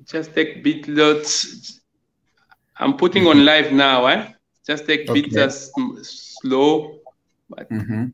Just take bit lots. I'm putting on live now, eh? Just take bit slow. But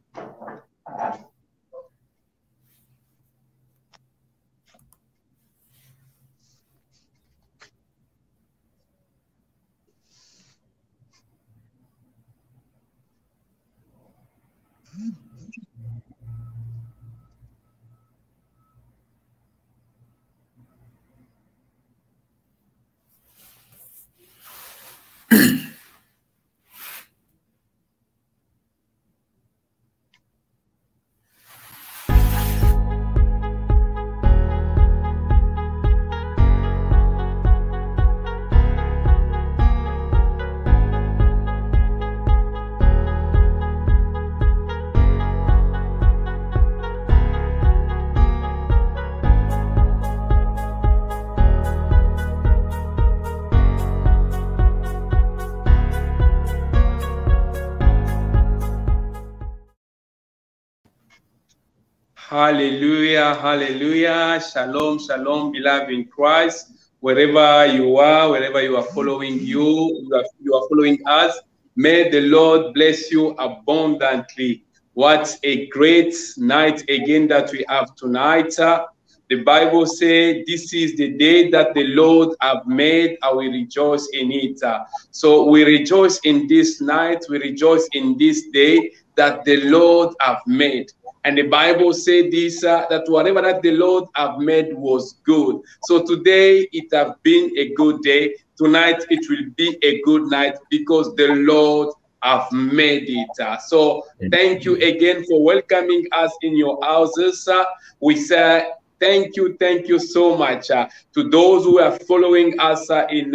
hallelujah, hallelujah. Shalom, shalom, beloved in Christ. Wherever you are following you are following us, may the Lord bless you abundantly. What a great night again that we have tonight. The Bible says, this is the day that the Lord have made, I will rejoice in it. So we rejoice in this night, we rejoice in this day that the Lord have made. And the Bible said this, that whatever that the Lord have made was good. So today it has been a good day. Tonight it will be a good night because the Lord have made it. So thank you again for welcoming us in your houses. We say thank you so much to those who are following us in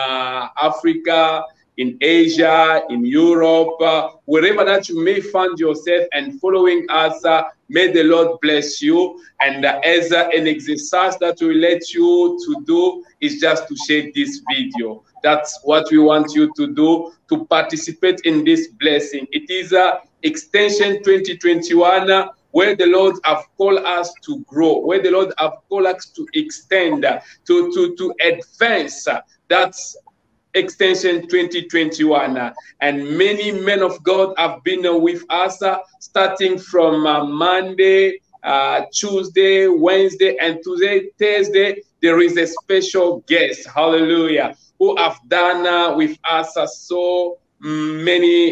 Africa, in Asia, in Europe, wherever that you may find yourself and following us, may the Lord bless you. And as an exercise that we let you to do is just to share this video. That's what we want you to do, to participate in this blessing. It is Extension 2021, where the Lord have called us to grow, where the Lord have called us to extend, to advance. That's Extension 2021, and many men of God have been with us starting from Monday, Tuesday, Wednesday, and today, Thursday. There is a special guest, hallelujah, who have done with us so many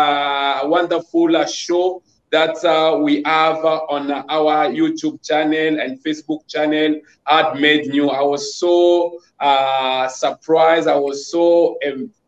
wonderful show that we have on our YouTube channel and Facebook channel, Ad Made New. I was so surprised. I was so,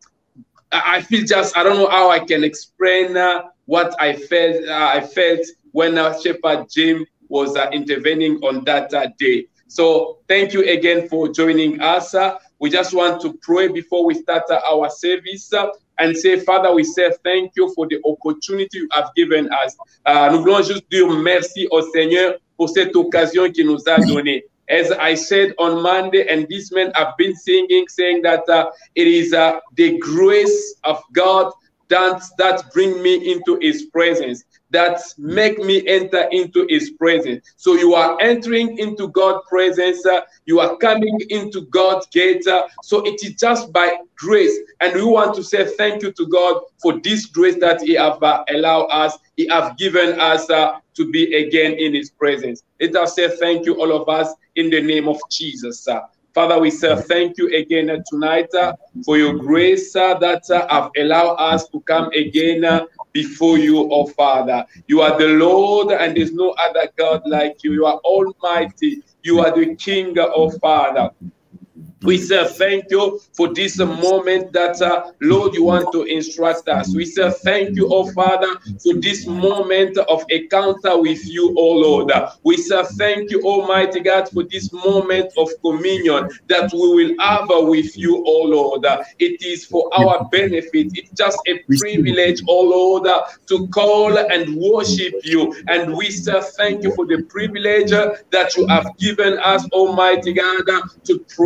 I feel just, I don't know how I can explain what I felt when Shepherd Jim was intervening on that day. So thank you again for joining us. We just want to pray before we start our service and say, Father, we say thank you for the opportunity you have given us. Nous voulons juste dire merci au Seigneur pour cette occasion qu'il nous a donnée. As I said on Monday, and these men have been singing, saying that it is the grace of God that bring me into his presence, that make me enter into his presence. So you are entering into God's presence, you are coming into God's gate. So it is just by grace. And we want to say thank you to God for this grace that he have allowed us, he have given us to be again in his presence. Let us say thank you, all of us, in the name of Jesus. Father, we say thank you again tonight for your grace that have allowed us to come again before you, oh Father. You are the Lord, and there's no other God like you. You are almighty. You are the King, oh Father. We say thank you for this moment that, Lord, you want to instruct us. We say thank you, oh Father, for this moment of encounter with you, oh Lord. We say thank you, Almighty God, for this moment of communion that we will have with you, oh Lord. It is for our benefit. It's just a privilege, oh Lord, to call and worship you. And we say thank you for the privilege that you have given us, Almighty God, to praise your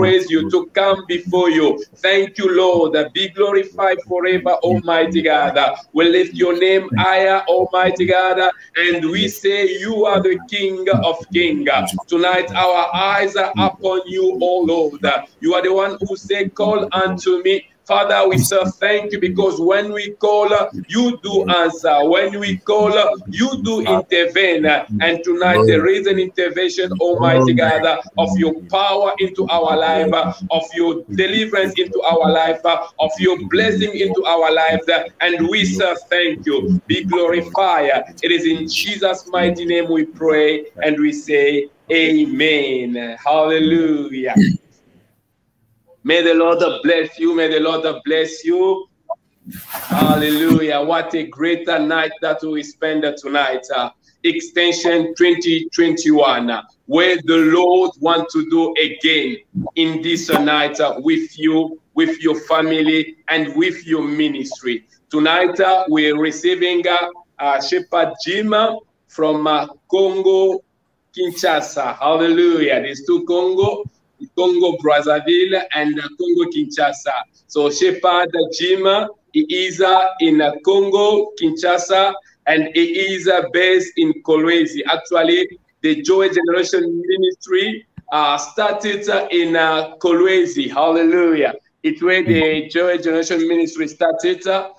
you, to come before you. Thank you, Lord. Be glorified forever, Almighty God. We lift your name higher, Almighty God, and we say you are the King of Kings. Tonight our eyes are upon you, O Lord. You are the one who said, call unto me. Father, we say thank you, because when we call, you do answer. When we call, you do intervene. And tonight there is an intervention, Almighty God, of your power into our life, of your deliverance into our life, of your blessing into our lives. And we say thank you. Be glorified. It is in Jesus' mighty name we pray, and we say amen. Hallelujah. May the Lord bless you. May the Lord bless you. Hallelujah. What a greater night that we spend tonight. Extension 2021, where the Lord wants to do again in this night with you, with your family, and with your ministry. Tonight, we're receiving Shepherd Jim from Congo, Kinshasa. Hallelujah. There's two Congo Brazzaville and Congo Kinshasa. So Shepherd Jim, he is in Congo Kinshasa, and he is based in Kolwezi. Actually, the Joy Generation Ministry started in Kolwezi. Hallelujah. It's where the Joy Generation Ministry started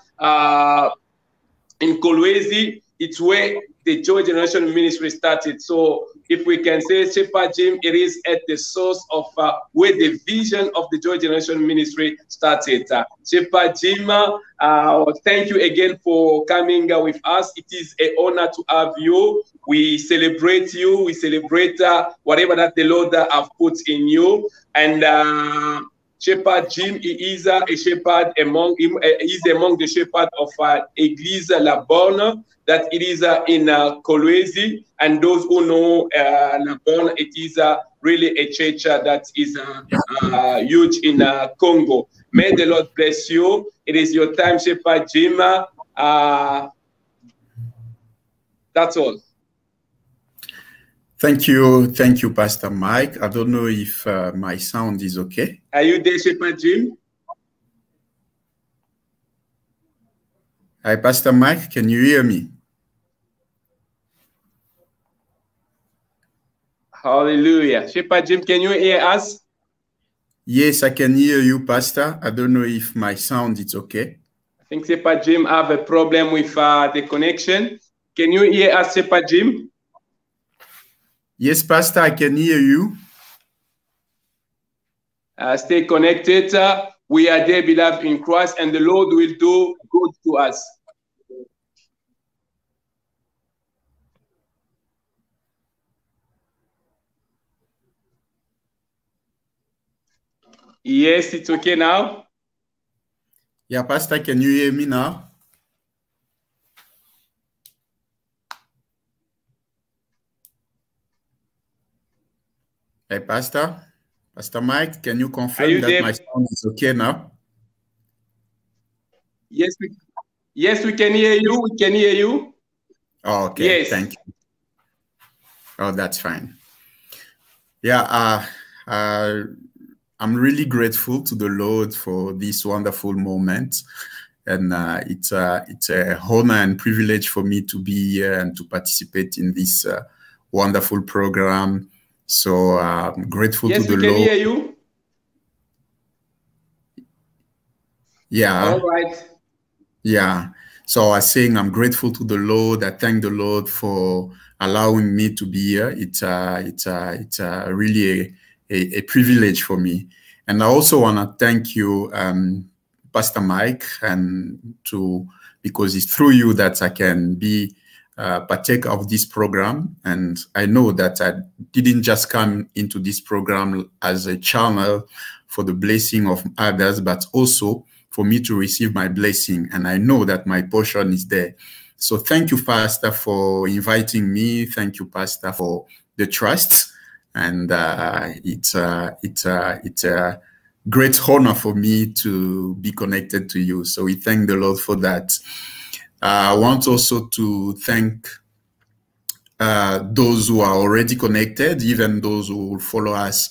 in Kolwezi. It's where the Joy Generation Ministry started. So if we can say Shepherd Jim, it is at the source of where the vision of the Joy Generation Ministry started. Shepherd Jim, thank you again for coming with us. It is an honor to have you. We celebrate you. We celebrate whatever that the Lord have put in you. And Shepherd Jim, he is a shepherd among him. He's among the shepherds of Église La Bonne, that it is in Kolwezi. And those who know La Bonne, it is really a church that is huge in Congo. May the Lord bless you. It is your time, Shepherd Jim. That's all. Thank you, Pastor Mike. I don't know if my sound is okay. Are you there, Shepherd Jim? Hi, Pastor Mike, can you hear me? Hallelujah. Shepherd Jim, can you hear us? Yes, I can hear you, Pastor. I don't know if my sound is okay. I think Shepherd Jim have a problem with the connection. Can you hear us, Shepherd Jim? Yes, Pastor, I can hear you. Stay connected. We are there, beloved in Christ, and the Lord will do good to us. Yes, it's okay now. Yeah, Pastor, can you hear me now? Hey, Pastor Mike, can you confirm that my sound is okay now? Yes, we can hear you. We can hear you. Oh, okay. Yes. Thank you. Oh, that's fine. Yeah, I'm really grateful to the Lord for this wonderful moment. And it's a honor and privilege for me to be here and to participate in this wonderful program. So I'm grateful to the Lord. Yes, we can hear you. Yeah. All right. Yeah. So I was saying I'm grateful to the Lord. I thank the Lord for allowing me to be here. It's really a privilege for me. And I also want to thank you, Pastor Mike, and because it's through you that I can be partake of this program. And I know that I didn't just come into this program as a channel for the blessing of others, but also for me to receive my blessing. And I know that my portion is there. So thank you, Pastor, for inviting me. Thank you, Pastor, for the trust. And it's a great honor for me to be connected to you. So we thank the Lord for that. I want also to thank those who are already connected, even those who will follow us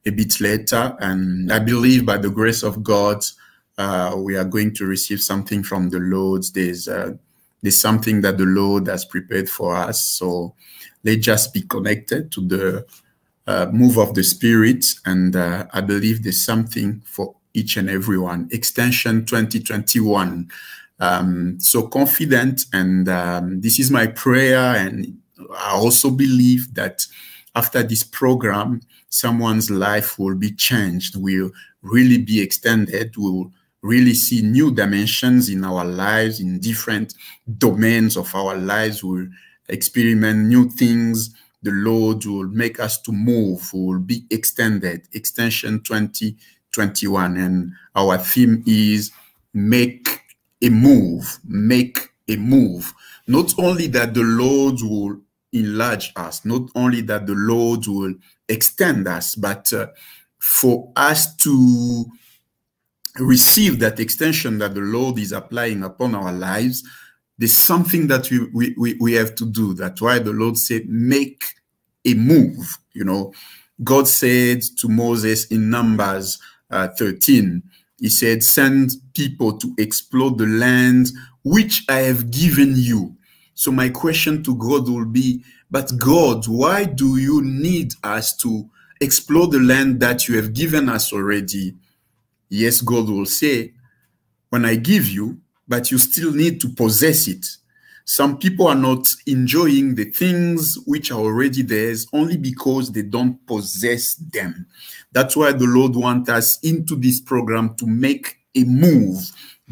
a bit later. And I believe by the grace of God, we are going to receive something from the Lord. There's something that the Lord has prepared for us. So let's just be connected to the move of the Spirit. And I believe there's something for each and every one. Extension 2021. So confident, and this is my prayer. And I also believe that after this program, someone's life will be changed, will really be extended, will really see new dimensions in our lives, in different domains of our lives. We'll experiment new things. The Lord will make us to move, will be extended. Extension 2021. And our theme is make a move, make a move. Not only that the Lord will enlarge us, not only that the Lord will extend us, but for us to receive that extension that the Lord is applying upon our lives, there's something that we have to do. That's why the Lord said, make a move. You know, God said to Moses in Numbers 13, he said, send people to explore the land which I have given you. So my question to God will be, but God, why do you need us to explore the land that you have given us already? Yes, God will say, when I give you, but you still need to possess it. Some people are not enjoying the things which are already theirs only because they don't possess them. That's why the Lord wants us into this program to make a move.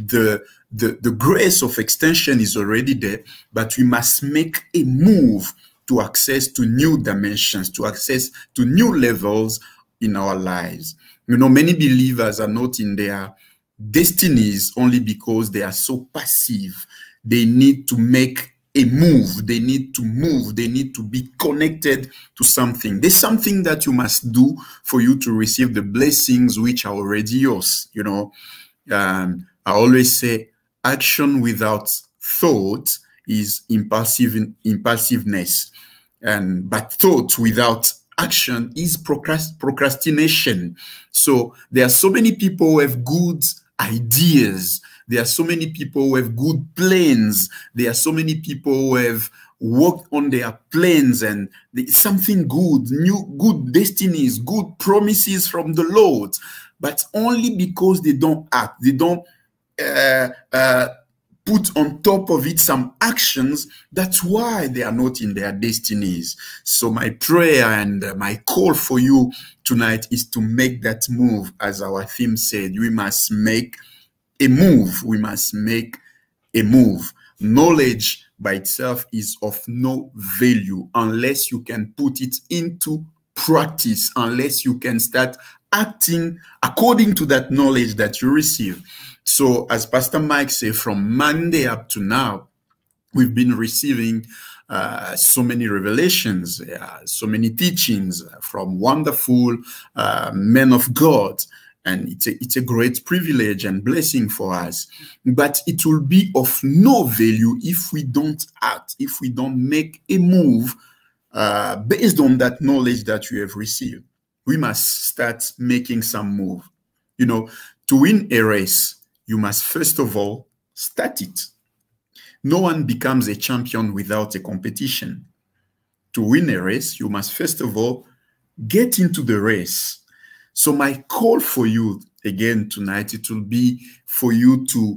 The grace of extension is already there, but we must make a move to access to new dimensions, to access to new levels in our lives. You know, many believers are not in their destinies only because they are so passive. They need to make a move. They need to move. They need to be connected to something. There's something that you must do for you to receive the blessings which are already yours. You know, I always say action without thought is impulsiveness. But thought without action is procrastination. So there are so many people who have good ideas. There are so many people who have good plans. There are so many people who have worked on their plans, and something good, good destinies, good promises from the Lord. But only because they don't act, they don't put on top of it some actions, that's why they are not in their destinies. So my prayer and my call for you tonight is to make that move. As our theme said, we must make a move. We must make a move. Knowledge by itself is of no value unless you can put it into practice, unless you can start acting according to that knowledge that you receive. So as Pastor Mike said, from Monday up to now, we've been receiving so many revelations, so many teachings from wonderful men of God. And it's a great privilege and blessing for us. But it will be of no value if we don't act, if we don't make a move based on that knowledge that we have received. We must start making some move. You know, to win a race, you must first of all start it. No one becomes a champion without a competition. To win a race, you must first of all get into the race. So my call for you again tonight, it will be for you to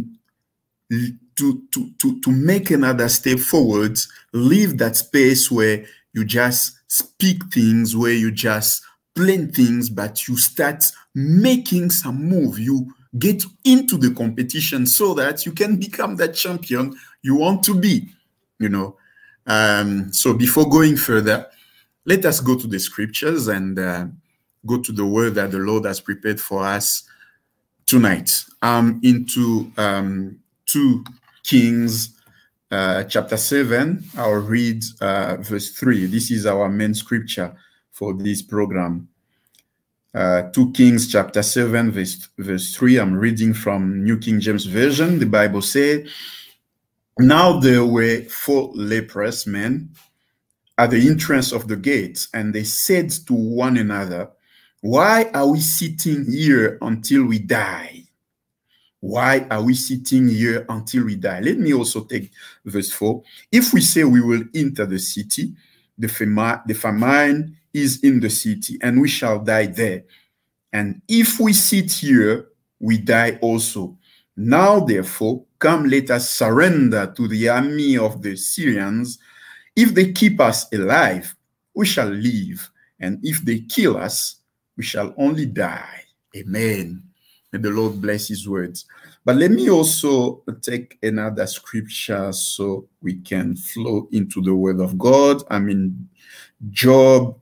make another step forward, leave that space where you just speak things, where you just plan things, but you start making some move. You get into the competition so that you can become that champion you want to be, you know. So before going further, let us go to the scriptures and go to the word that the Lord has prepared for us tonight. Into 2 Kings chapter 7, I'll read verse 3. This is our main scripture for this program. 2 Kings chapter 7, verse 3. I'm reading from New King James Version. The Bible says, now there were 4 leprous men at the entrance of the gates, and they said to one another, Why are we sitting here until we die? Why are we sitting here until we die? Let me also take verse 4. If we say we will enter the city, the famine is in the city, and we shall die there. And if we sit here, we die also. Now, therefore, come, let us surrender to the army of the Syrians. If they keep us alive, we shall live. And if they kill us, we shall only die. Amen. May the Lord bless his words. But let me also take another scripture so we can flow into the word of God. I mean, Job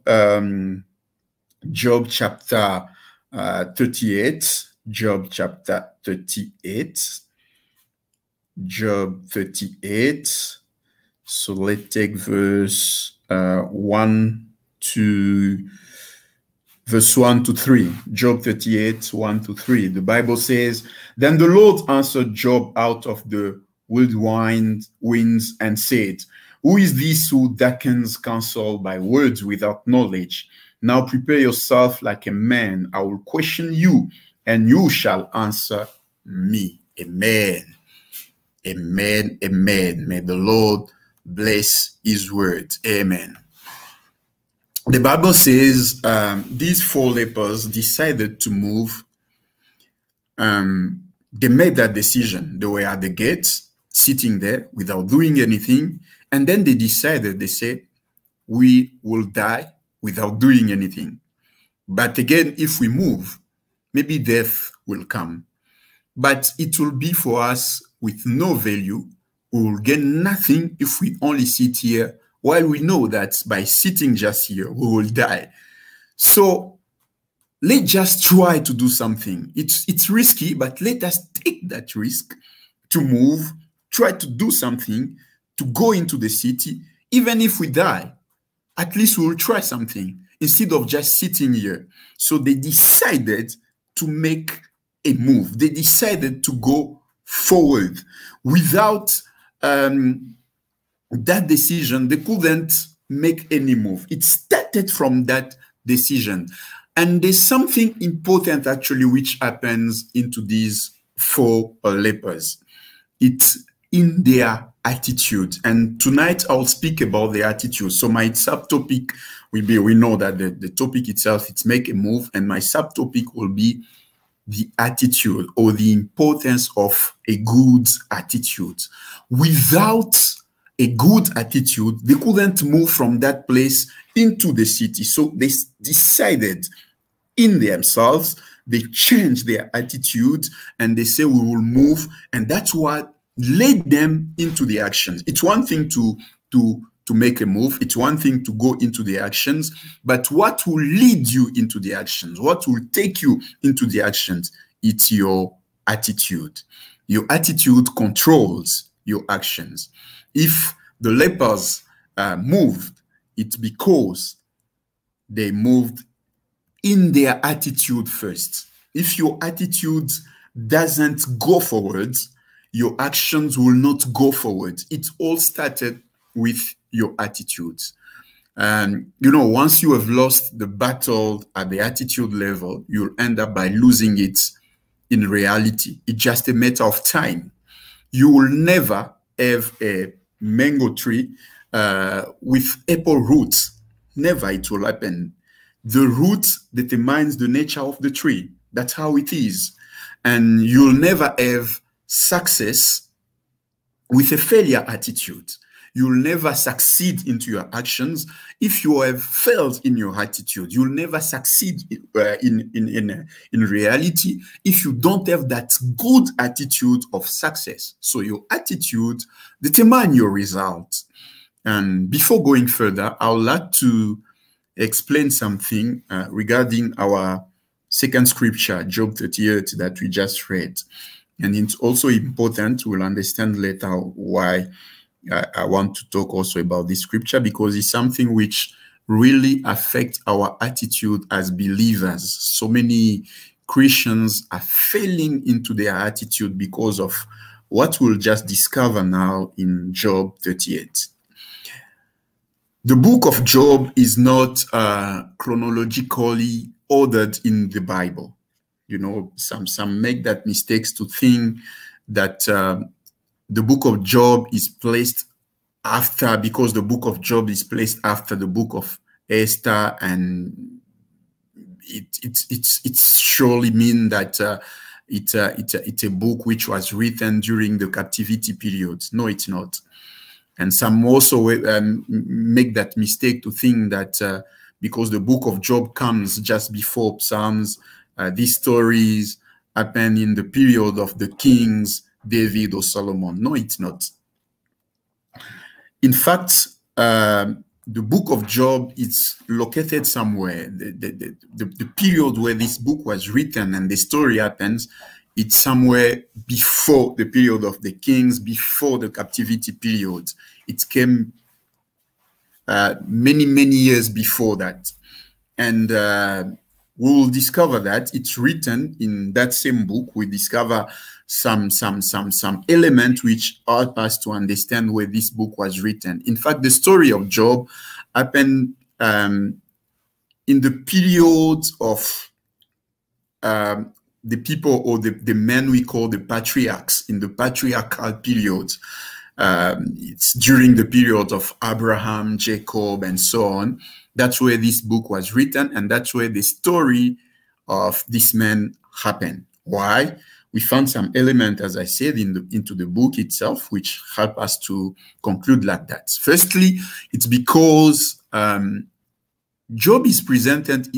chapter 38. Job chapter 38. Job 38. So let's take verse 1 to 3. Job 38, 1 to 3. The Bible says, Then the Lord answered Job out of the whirlwind winds and said, Who is this who darkens counsel by words without knowledge? Now prepare yourself like a man. I will question you, and you shall answer me. Amen. Amen. Amen. May the Lord bless his words. Amen. The Bible says these 4 lepers decided to move. They made that decision. They were at the gates, sitting there without doing anything. And then they decided, they said, we will die without doing anything. But again, if we move, maybe death will come. But it will be for us with no value. We will gain nothing if we only sit here, while we know that by sitting just here, we will die. So let's just try to do something. It's risky, but let us take that risk to move, try to do something, to go into the city. Even if we die, at least we will try something instead of just sitting here. So they decided to make a move. They decided to go forward. Without that decision, they couldn't make any move. It started from that decision. And there's something important actually which happens into these 4 lepers. It's in their attitude. And tonight I'll speak about the attitude. So my subtopic will be, we know that the topic itself, it's make a move. And my subtopic will be the attitude, or the importance of a good attitude. Without a good attitude, they couldn't move from that place into the city. So they decided in themselves, they changed their attitude, and they say, we will move. And that's what led them into the actions. It's one thing to make a move. It's one thing to go into the actions, but what will lead you into the actions? What will take you into the actions? It's your attitude. Your attitude controls your actions. If the lepers moved, it's because they moved in their attitude first. If your attitude doesn't go forward, your actions will not go forward. It all started with your attitudes. And, you know, once you have lost the battle at the attitude level, you'll end up by losing it in reality. It's just a matter of time. You will never have a mango tree with apple roots. Never it will happen. The root determines the nature of the tree. That's how it is. And you'll never have success with a failure attitude. You'll never succeed into your actions if you have failed in your attitude. You'll never succeed in reality if you don't have that good attitude of success. So your attitude determines your results. And before going further, I would like to explain something regarding our second scripture, Job 38, that we just read. And it's also important, we'll understand later why I want to talk also about this scripture, because it's something which really affects our attitude as believers. So many Christians are failing into their attitude because of what we'll just discover now in Job 38. The book of Job is not chronologically ordered in the Bible. You know, some make that mistakes to think that the book of Job is placed after, because the book of Job is placed after the book of Esther, and it surely mean that it's a book which was written during the captivity period. No, it's not. And some also make that mistake to think that because the book of Job comes just before Psalms, these stories happen in the period of the kings, David or Solomon. No, it's not. In fact, the book of Job is located somewhere. The period where this book was written and the story happens, it's somewhere before the period of the kings, before the captivity period. It came many, many years before that. And we will discover that it's written in that same book. We discover some element which help us to understand where this book was written. In fact, the story of Job happened in the period of the people, or the men we call the patriarchs, in the patriarchal period. It's during the period of Abraham, Jacob, and so on. That's where this book was written, and that's where the story of this man happened. Why? We found some element, as I said, into the book itself, which help us to conclude like that. Firstly, it's because Job is presented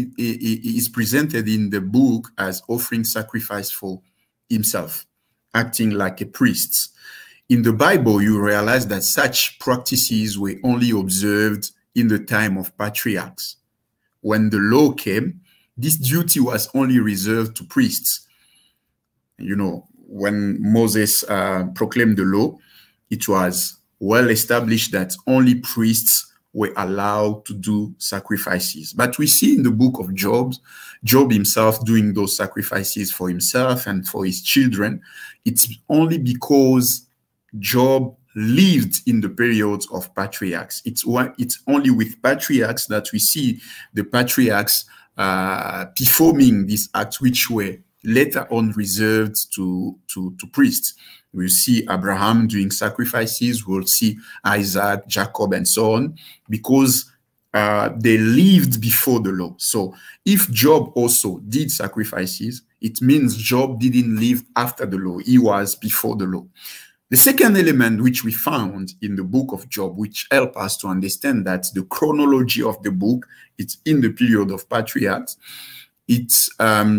in the book as offering sacrifice for himself, acting like a priest. In the Bible, you realize that such practices were only observed in the time of patriarchs. When the law came, this duty was only reserved to priests. You know, when Moses proclaimed the law, it was well established that only priests were allowed to do sacrifices. But we see in the book of Job himself doing those sacrifices for himself and for his children. It's only because Job lived in the period of patriarchs. It's only with patriarchs that we see the patriarchs performing these acts which were later on reserved to priests. We'll see Abraham doing sacrifices, we'll see Isaac, Jacob, and so on, because they lived before the law. So if Job also did sacrifices, it means Job didn't live after the law. He was before the law. The second element which we found in the book of Job, which help us to understand that the chronology of the book, it's in the period of patriarchs, it's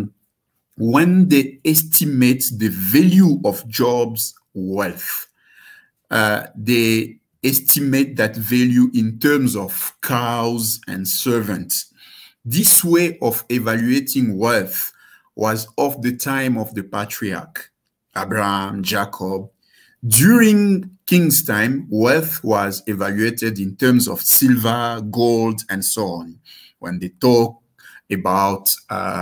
when they estimate the value of Job's wealth, they estimate that value in terms of cows and servants. This way of evaluating wealth was of the time of the patriarch, Abraham, Jacob. During King's time, wealth was evaluated in terms of silver, gold, and so on. When they talk about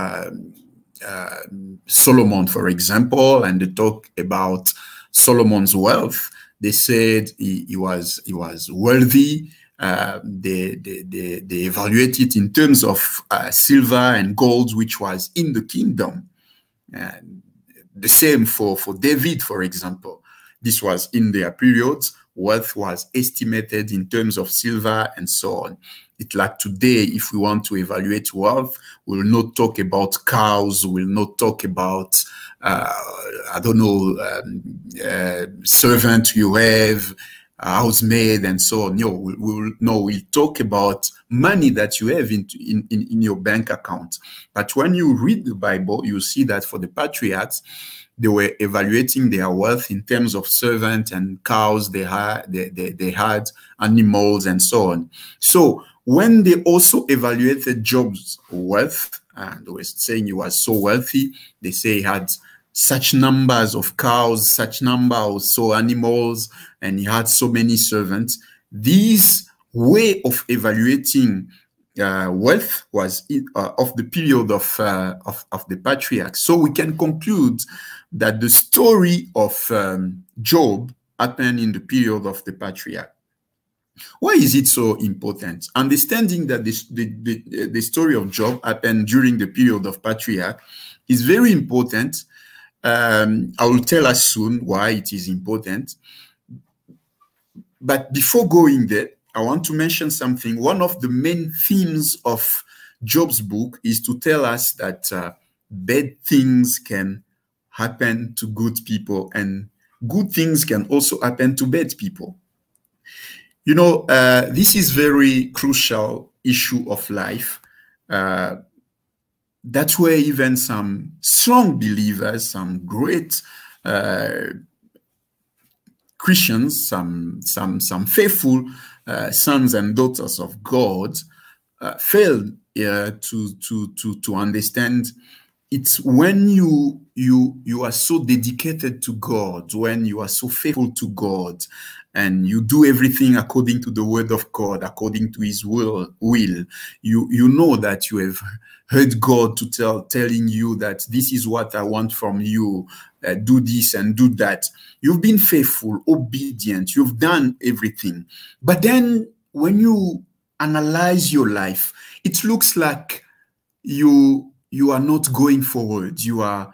Solomon, for example, and they talk about Solomon's wealth, they said he was wealthy. They evaluate it in terms of silver and gold, which was in the kingdom. The same for David, for example. This was in their periods. Wealth was estimated in terms of silver and so on. It's like today, if we want to evaluate wealth, we'll not talk about cows, we'll not talk about, I don't know, servant you have, housemaid, and so on. We'll talk about money that you have in your bank account. But when you read the Bible, you see that for the patriarchs, they were evaluating their wealth in terms of servants and cows. They had animals and so on. So when they also evaluated Job's wealth, and they were saying he was so wealthy, they say he had such numbers of cows, such number of so animals, and he had so many servants. This way of evaluating wealth was of the period of the patriarchs. So we can conclude that the story of Job happened in the period of the patriarch. Why is it so important? Understanding that the story of Job happened during the period of patriarch is very important. I will tell us soon why it is important. But before going there, I want to mention something. One of the main themes of Job's book is to tell us that bad things can happen to good people, and good things can also happen to bad people. You know, this is very crucial issue of life. That's where even some strong believers, some great Christians, some faithful sons and daughters of God fail to understand. It's when you are so dedicated to God, when you are so faithful to God, and you do everything according to the word of God, according to his will, you know that you have heard God telling you that this is what I want from you, do this and do that. You've been faithful, obedient, you've done everything. But then when you analyze your life, it looks like you are not going forward. You are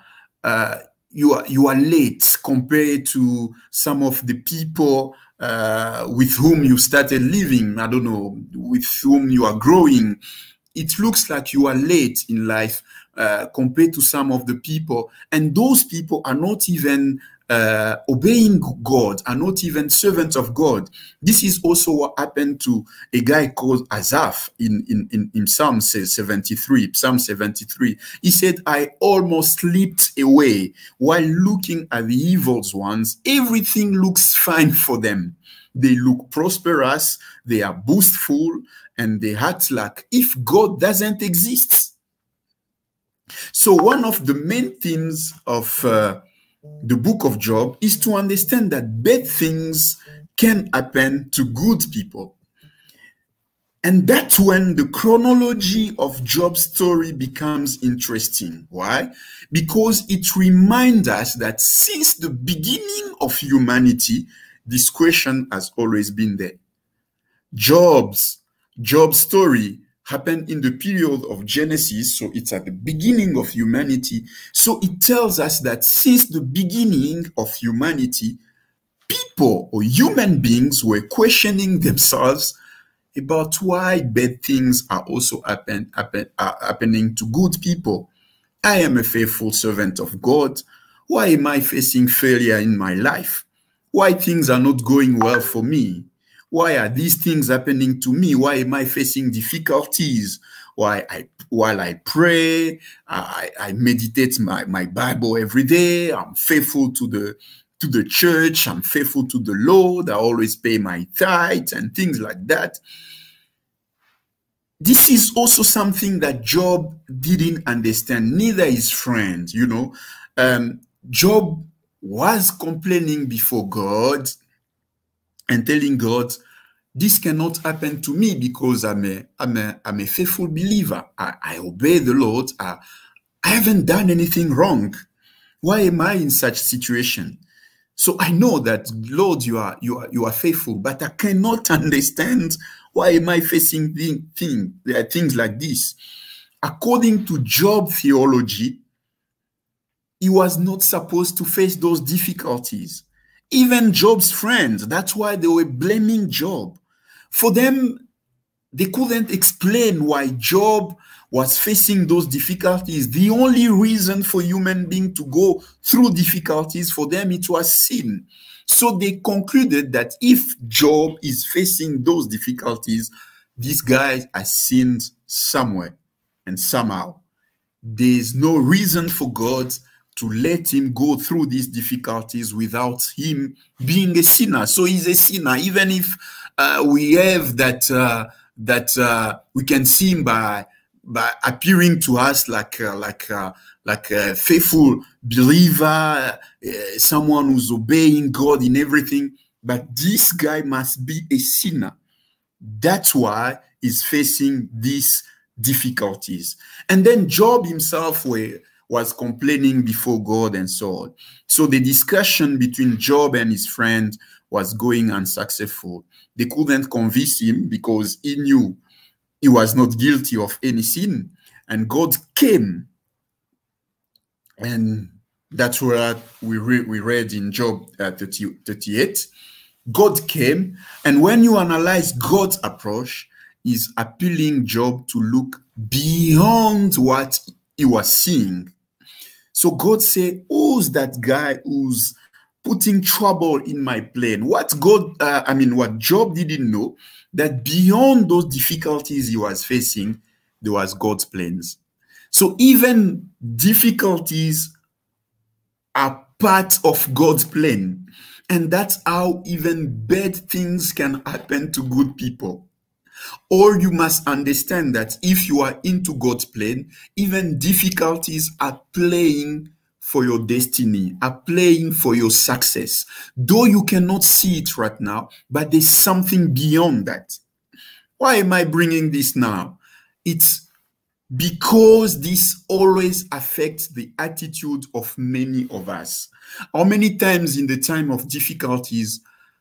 late compared to some of the people with whom you started living. I don't know, with whom you are growing. It looks like you are late in life compared to some of the people, and those people are not even obeying God, are not even servants of God. This is also what happened to a guy called Asaph in Psalm 73. Psalm 73. He said, I almost slipped away while looking at the evil ones. Everything looks fine for them. They look prosperous, they are boastful, and they act like if God doesn't exist. So one of the main themes of the book of Job is to understand that bad things can happen to good people. And that's when the chronology of Job's story becomes interesting. Why? Because it reminds us that since the beginning of humanity, this question has always been there. Job's story happened in the period of Genesis, so it's at the beginning of humanity. So it tells us that since the beginning of humanity, people or human beings were questioning themselves about why bad things are also happening to good people. I am a faithful servant of God. Why am I facing failure in my life? Why things are not going well for me? Why are these things happening to me? Why am I facing difficulties? While I pray, I meditate my Bible every day. I'm faithful to the church. I'm faithful to the Lord. I always pay my tithes and things like that. This is also something that Job didn't understand, neither his friends, you know. Job was complaining before God and telling God, this cannot happen to me because I'm a faithful believer. I obey the Lord. I haven't done anything wrong. Why am I in such situation? So I know that, Lord, you are faithful, but I cannot understand why am I facing things like this. According to Job theology, he was not supposed to face those difficulties. Even Job's friends, that's why they were blaming Job. For them, they couldn't explain why Job was facing those difficulties. The only reason for human being to go through difficulties, for them, it was sin. So they concluded that if Job is facing those difficulties, this guy has sinned somewhere and somehow. There is no reason for God to let him go through these difficulties without him being a sinner. So he's a sinner, even if we have that we can see him by appearing to us like a faithful believer, someone who's obeying God in everything. But this guy must be a sinner. That's why he's facing these difficulties. And then Job himself was complaining before God and so on. So the discussion between Job and his friend was going unsuccessful. They couldn't convince him because he knew he was not guilty of any sin. And God came. And that's what we read in Job 38. God came, and when you analyze God's approach, is appealing Job to look beyond what he was seeing. So God said, who's that guy who's putting trouble in my plan? What Job didn't know, that beyond those difficulties he was facing, there was God's plans. So even difficulties are part of God's plan. And that's how even bad things can happen to good people. Or you must understand that if you are into God's plan, even difficulties are playing for your destiny, are playing for your success. Though you cannot see it right now, but there's something beyond that. Why am I bringing this now? It's because this always affects the attitude of many of us. How many times in the time of difficulties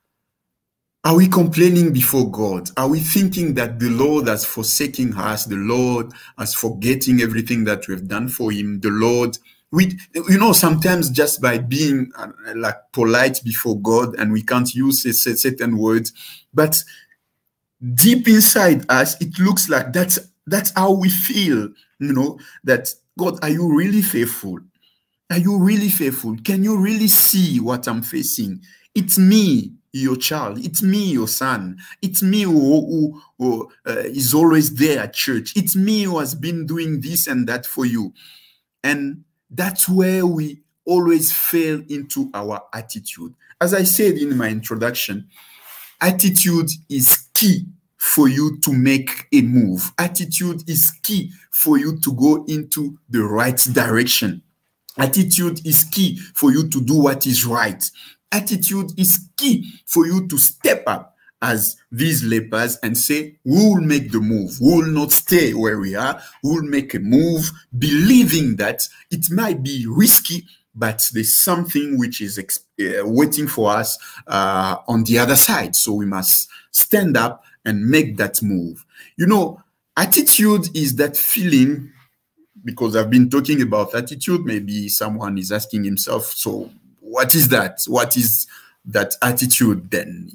are we complaining before God? Are we thinking that the Lord has forsaken us? The Lord has forgetting everything that we've done for him? The Lord, sometimes just by being like polite before God, and we can't use certain words, but deep inside us, it looks like that's how we feel, that God, are you really faithful? Are you really faithful? Can you really see what I'm facing? It's me, your child. It's me, your son. It's me who is always there at church. It's me who has been doing this and that for you. And that's where we always fail into our attitude. As I said in my introduction, attitude is key for you to make a move. Attitude is key for you to go into the right direction. Attitude is key for you to do what is right. Attitude is key for you to step up as these lepers and say, we will make the move. We will not stay where we are. We will make a move, believing that it might be risky, but there's something which is waiting for us on the other side. So we must stand up and make that move. Attitude is that feeling, because I've been talking about attitude. Maybe someone is asking himself, so what is that? What is that attitude then?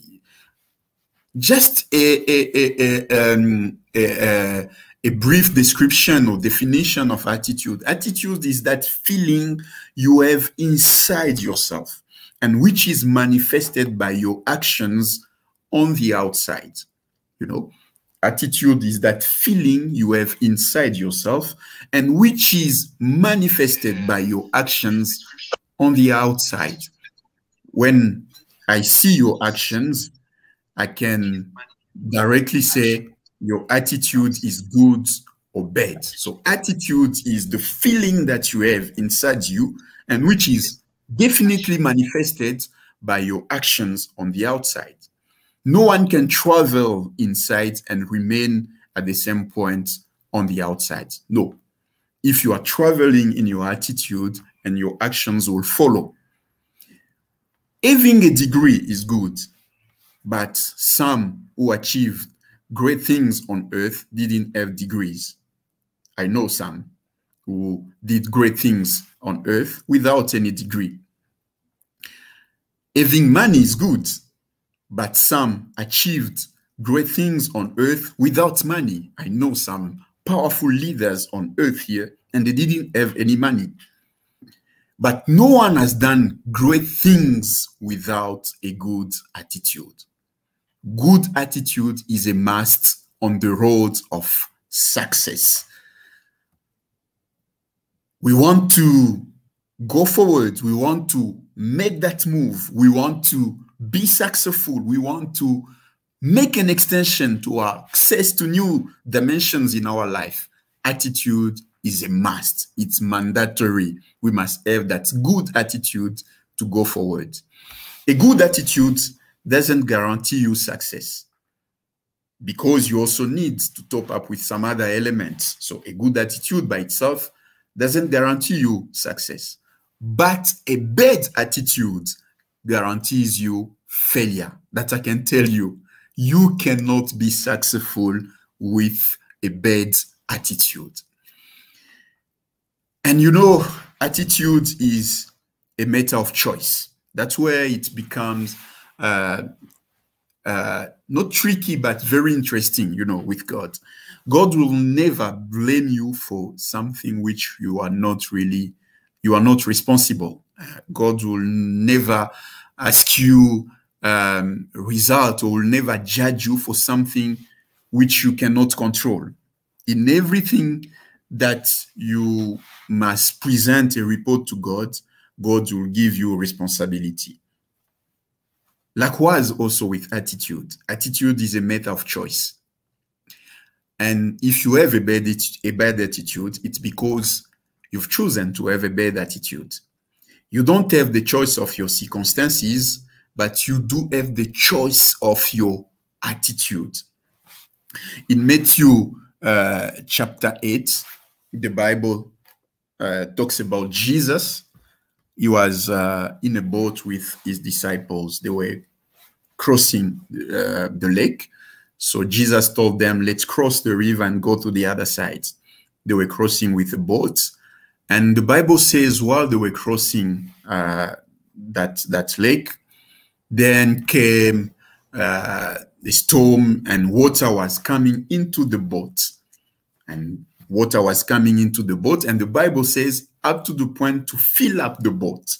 Just a brief description or definition of attitude. Attitude is that feeling you have inside yourself and which is manifested by your actions on the outside. Attitude is that feeling you have inside yourself and which is manifested by your actions on the outside. When I see your actions, I can directly say your attitude is good or bad. So attitude is the feeling that you have inside you and which is definitely manifested by your actions on the outside. No one can travel inside and remain at the same point on the outside. No. If you are traveling in your attitude, and your actions will follow. Having a degree is good, but some who achieved great things on earth didn't have degrees. I know some who did great things on earth without any degree. Having money is good, but some achieved great things on earth without money. I know some powerful leaders on earth here, and they didn't have any money. But no one has done great things without a good attitude. Good attitude is a must on the road of success. We want to go forward. We want to make that move. We want to be successful. We want to make an extension to our access to new dimensions in our life. Attitude is a must. It's mandatory. We must have that good attitude to go forward. A good attitude doesn't guarantee you success because you also need to top up with some other elements. So a good attitude by itself doesn't guarantee you success, but a bad attitude guarantees you failure that I can tell you. You cannot be successful with a bad attitude. And you know, attitude is a matter of choice. That's where it becomes not tricky, but very interesting, you know, with God. God will never blame you for something which you are not responsible. God will never ask you result, or will never judge you for something which you cannot control. In everything that you must present a report to God, God will give you responsibility. Likewise, also with attitude. Attitude is a matter of choice. And if you have a bad attitude, it's because you've chosen to have a bad attitude. You don't have the choice of your circumstances, but you do have the choice of your attitude. In Matthew chapter 8, the Bible talks about Jesus. He was in a boat with his disciples. They were crossing the lake. So Jesus told them, let's cross the river and go to the other side. They were crossing with a boat. And the Bible says while they were crossing that lake, then came the storm and water was coming into the boat. And water was coming into the boat. And the Bible says up to the point to fill up the boat.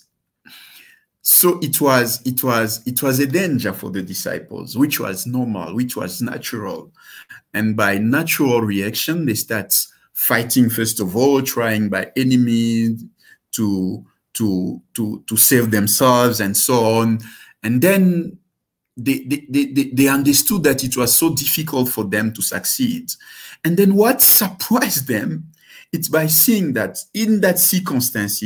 So it was a danger for the disciples, which was normal, which was natural. And by natural reaction, they start fighting, first of all, trying by any means to save themselves and so on. And then they understood that it was so difficult for them to succeed. And then what surprised them, it's by seeing that in that circumstance,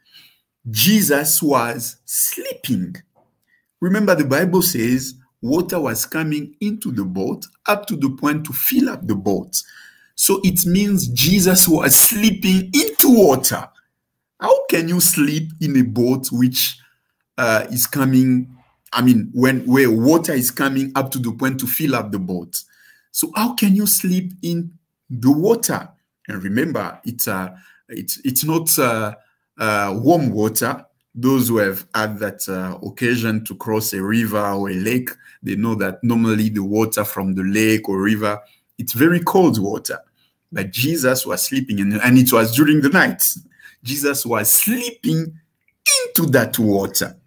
Jesus was sleeping. Remember, the Bible says water was coming into the boat up to the point to fill up the boat. So it means Jesus was sleeping into water. How can you sleep in a boat which is coming, where water is coming up to the point to fill up the boat? So how can you sleep in the water? And remember, it's not warm water. Those who have had that occasion to cross a river or a lake, they know that normally the water from the lake or river, it's very cold water. But Jesus was sleeping, and it was during the night. Jesus was sleeping into that water.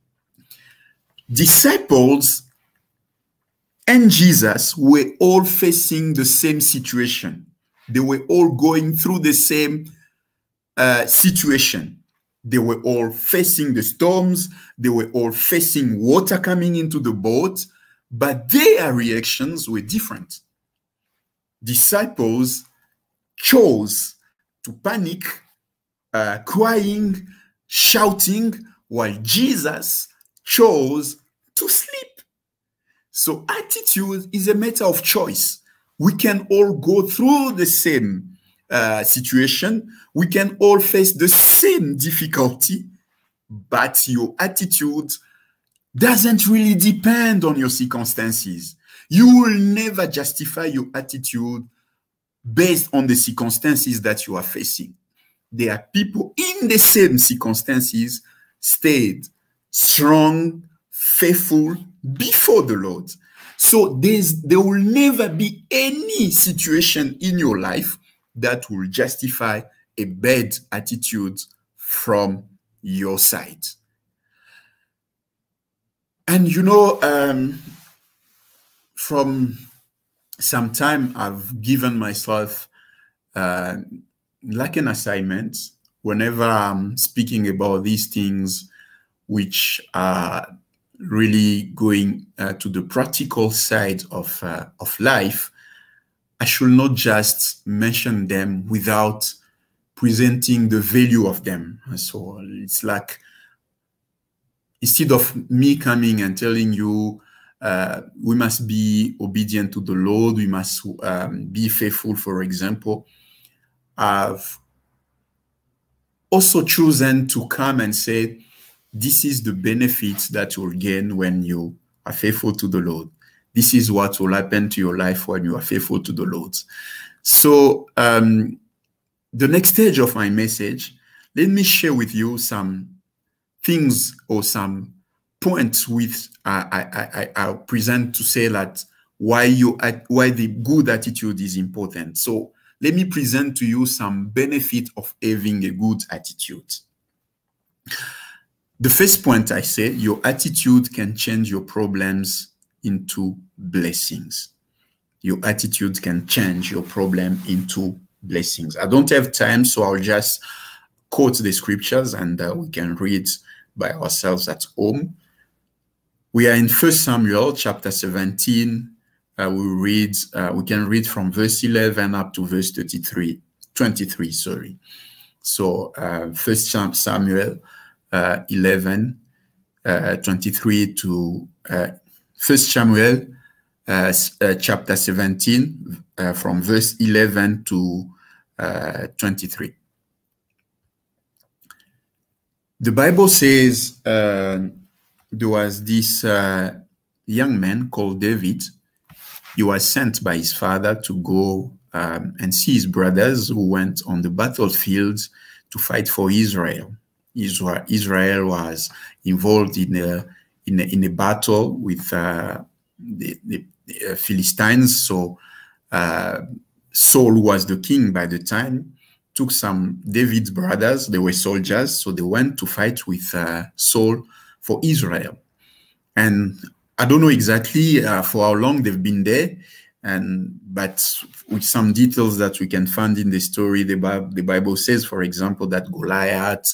Disciples and Jesus were all facing the same situation. They were all going through the same situation. They were all facing the storms. They were all facing water coming into the boat, but their reactions were different. Disciples chose to panic, crying, shouting, while Jesus chose to sleep. So attitude is a matter of choice. We can all go through the same situation. We can all face the same difficulty, but your attitude doesn't really depend on your circumstances. You will never justify your attitude based on the circumstances that you are facing. There are people in the same circumstances stayed strong, faithful before the Lord. So there will never be any situation in your life that will justify a bad attitude from your side. And you know, from some time, I've given myself like an assignment whenever I'm speaking about these things which are really going to the practical side of life. I should not just mention them without presenting the value of them. So it's like, instead of me coming and telling you, we must be obedient to the Lord, we must be faithful, for example, I've also chosen to come and say, this is the benefits that you'll gain when you are faithful to the Lord. This is what will happen to your life when you are faithful to the Lord. So the next stage of my message, let me share with you some things or some points with I'll present to say that why the good attitude is important. So let me present to you some benefit of having a good attitude. The first point I say, your attitude can change your problems into blessings. Your attitude can change your problem into blessings. I don't have time, so I'll just quote the scriptures and we can read by ourselves at home. We are in 1 Samuel chapter 17. We can read from verse 11 up to verse 23. Sorry. So 1 Samuel 11, 23 to 1 Samuel chapter 17 from verse 11 to 23. The Bible says there was this young man called David. He was sent by his father to go and see his brothers who went on the battlefield to fight for Israel. Israel was involved in a battle with the Philistines. So Saul, who was the king by the time, took some David's brothers. They were soldiers, so they went to fight with Saul for Israel. And I don't know exactly for how long they've been there, but with some details that we can find in the story, the Bible says, for example, that Goliath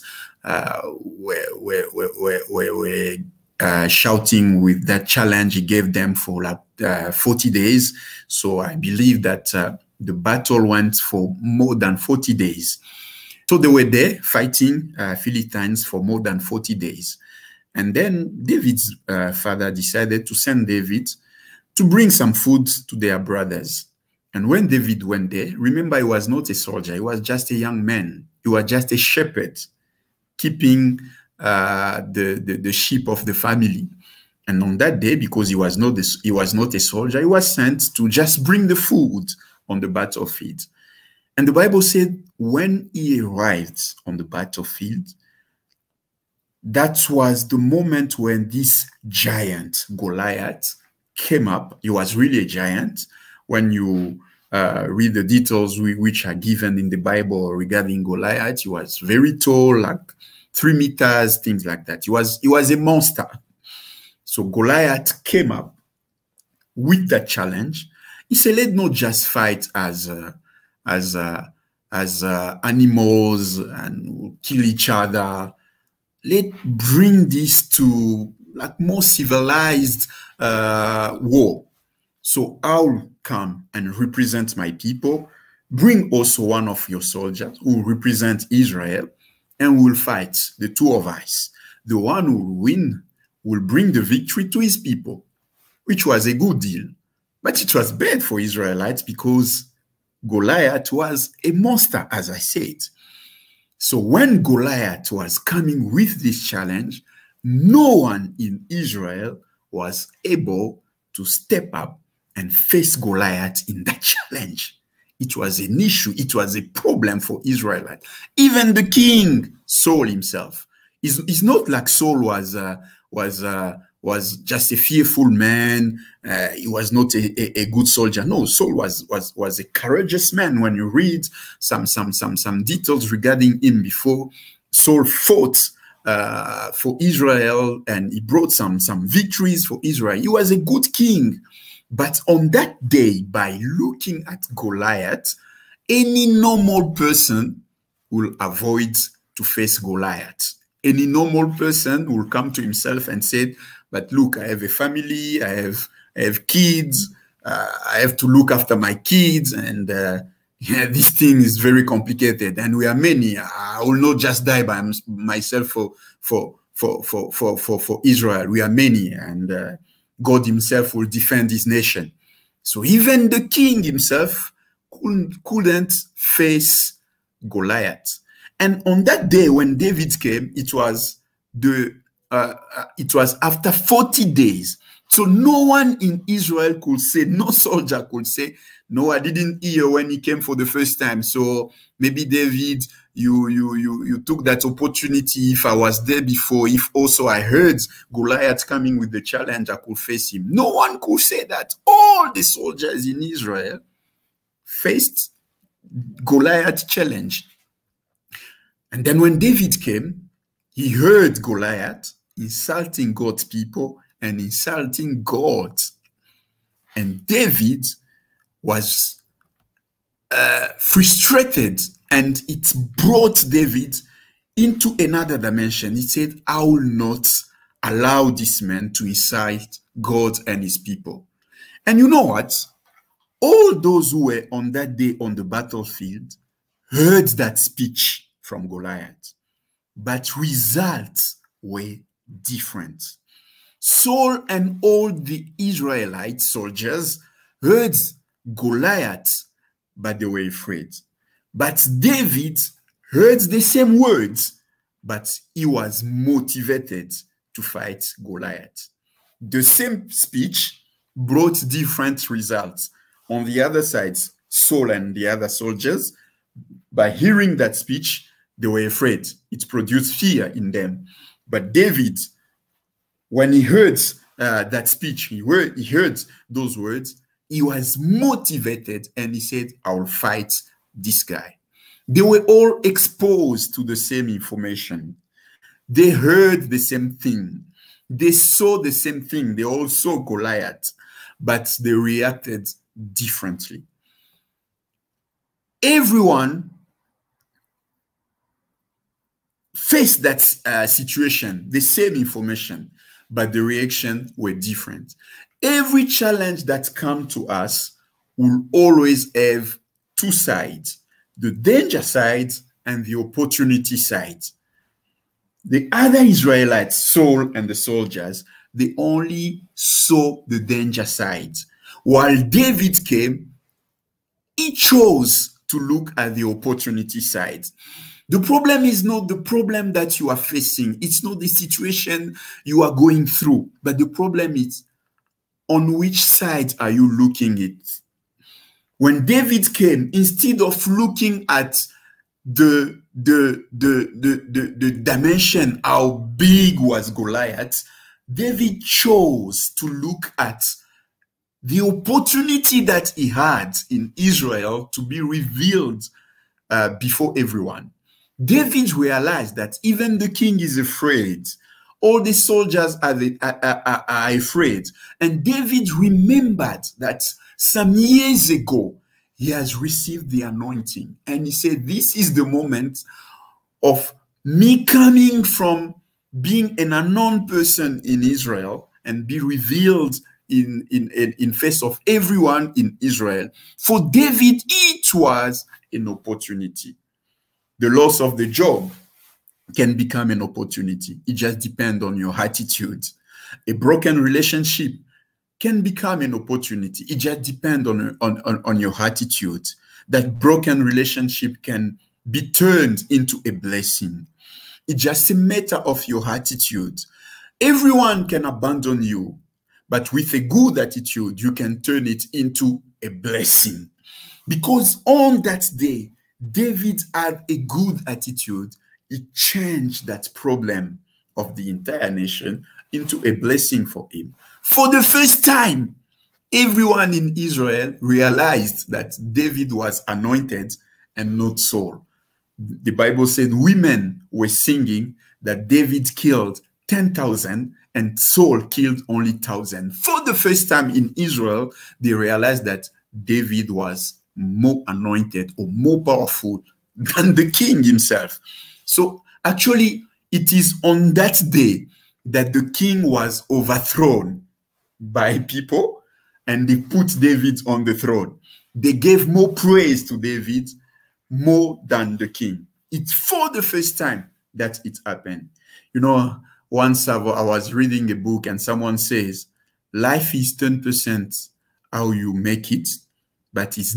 were shouting with that challenge he gave them for like 40 days. So I believe that the battle went for more than 40 days. So they were there fighting Philistines for more than 40 days. And then David's father decided to send David to bring some food to their brothers. And when David went there, remember, he was not a soldier. He was just a young man. He was just a shepherd, keeping the sheep of the family. And on that day, because he was not a soldier, he was sent to just bring the food on the battlefield. And the Bible said when he arrived on the battlefield, that was the moment when this giant, Goliath, came up. He was really a giant. When you read the details which are given in the Bible regarding Goliath, he was very tall, like 3 meters, things like that. He was a monster. So Goliath came up with that challenge. He said, let's not just fight as animals and kill each other. Let's bring this to like more civilized war. So I'll come and represent my people. Bring also one of your soldiers who represent Israel, and we'll fight, the two of us. The one who will win will bring the victory to his people, which was a good deal. But it was bad for Israelites because Goliath was a monster, as I said. So when Goliath was coming with this challenge, no one in Israel was able to step up and face Goliath in that challenge. It was an issue. It was a problem for Israelites. Even the king, Saul himself, is not like Saul was just a fearful man. He was not a good soldier. No, Saul was a courageous man. When you read some details regarding him before, Saul fought for Israel and he brought some victories for Israel. He was a good king. But on that day, by looking at Goliath, any normal person will avoid to face Goliath. Any normal person will come to himself and say, but look, I have a family, I have kids, I have to look after my kids, and yeah, this thing is very complicated, and we are many. I will not just die by myself for Israel. We are many, and God himself will defend his nation. So even the king himself couldn't face Goliath. And on that day when David came, it was after 40 days. So no one in Israel could say, no soldier could say, no, I didn't hear when he came for the first time. So maybe David, you took that opportunity. If I was there before, if also I heard Goliath coming with the challenge, I could face him. No one could say that. All the soldiers in Israel faced Goliath challenge. And then when David came, he heard Goliath insulting God's people and insulting God. And David was frustrated, and it brought David into another dimension. He said, I will not allow this man to incite God and his people. And you know what? All those who were on that day on the battlefield heard that speech from Goliath, but results were different. Saul and all the Israelite soldiers heard Goliath, but they were afraid. But David heard the same words, but he was motivated to fight Goliath. The same speech brought different results. On the other side, Saul and the other soldiers, by hearing that speech, they were afraid. It produced fear in them. But David, when he heard that speech, he heard those words, he was motivated and he said, I will fight this guy. They were all exposed to the same information. They heard the same thing. They saw the same thing. They all saw Goliath, but they reacted differently. Everyone faced that situation, the same information, but the reaction were different. Every challenge that comes to us will always have two sides, the danger side and the opportunity side. The other Israelites, Saul and the soldiers, they only saw the danger side. While David came, he chose to look at the opportunity side. The problem is not the problem that you are facing. It's not the situation you are going through. But the problem is, on which side are you looking at? When David came, instead of looking at the dimension, how big was Goliath, David chose to look at the opportunity that he had in Israel to be revealed before everyone. David realized that even the king is afraid. All the soldiers are afraid. And David remembered that some years ago, he has received the anointing. And he said, this is the moment of me coming from being an unknown person in Israel and be revealed in face of everyone in Israel. For David, it was an opportunity. The loss of the job can become an opportunity. It just depends on your attitude. A broken relationship can become an opportunity. It just depends on your attitude. That broken relationship can be turned into a blessing. It's just a matter of your attitude. Everyone can abandon you, but with a good attitude, you can turn it into a blessing. Because on that day, David had a good attitude. It changed that problem of the entire nation into a blessing for him. For the first time, everyone in Israel realized that David was anointed and not Saul. The Bible said women were singing that David killed 10,000 and Saul killed only 1,000. For the first time in Israel, they realized that David was more anointed or more powerful than the king himself. So actually, it is on that day that the king was overthrown by people and they put David on the throne. They gave more praise to David more than the king. It's for the first time that it happened. You know, once I was reading a book and someone says, life is 10% how you make it, but it's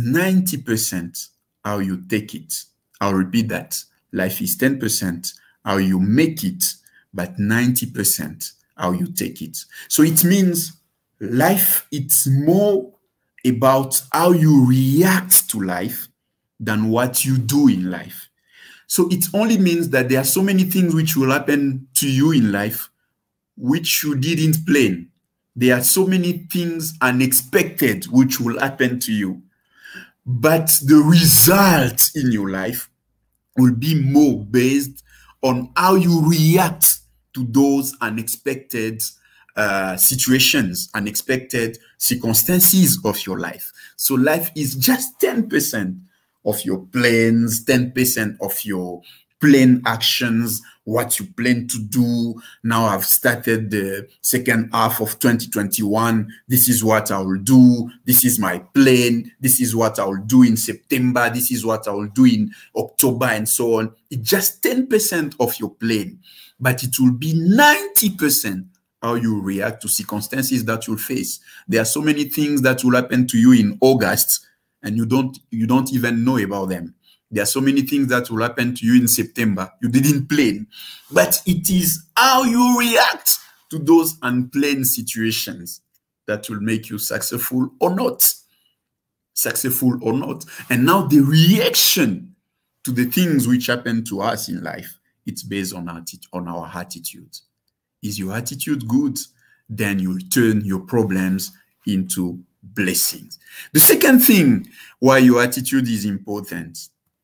90% how you take it. I'll repeat that. Life is 10% how you make it, but 90% how you take it. So it means life, it's more about how you react to life than what you do in life. So it only means that there are so many things which will happen to you in life which you didn't plan. There are so many things unexpected which will happen to you. But the result in your life will be more based on how you react to those unexpected situations, unexpected circumstances of your life. So life is just 10% of your plans, 10% of your plan actions, what you plan to do. Now I've started the second half of 2021. This is what I will do. This is my plan. This is what I will do in September. This is what I will do in October, and so on. It's just 10% of your plan, but it will be 90% how you react to circumstances that you'll face. There are so many things that will happen to you in August, and you don't even know about them. There are so many things that will happen to you in September. You didn't plan. But it is how you react to those unplanned situations that will make you successful or not. Successful or not. And now the reaction to the things which happen to us in life, it's based on our attitude. Is your attitude good? Then you turn your problems into blessings. The second thing why your attitude is important.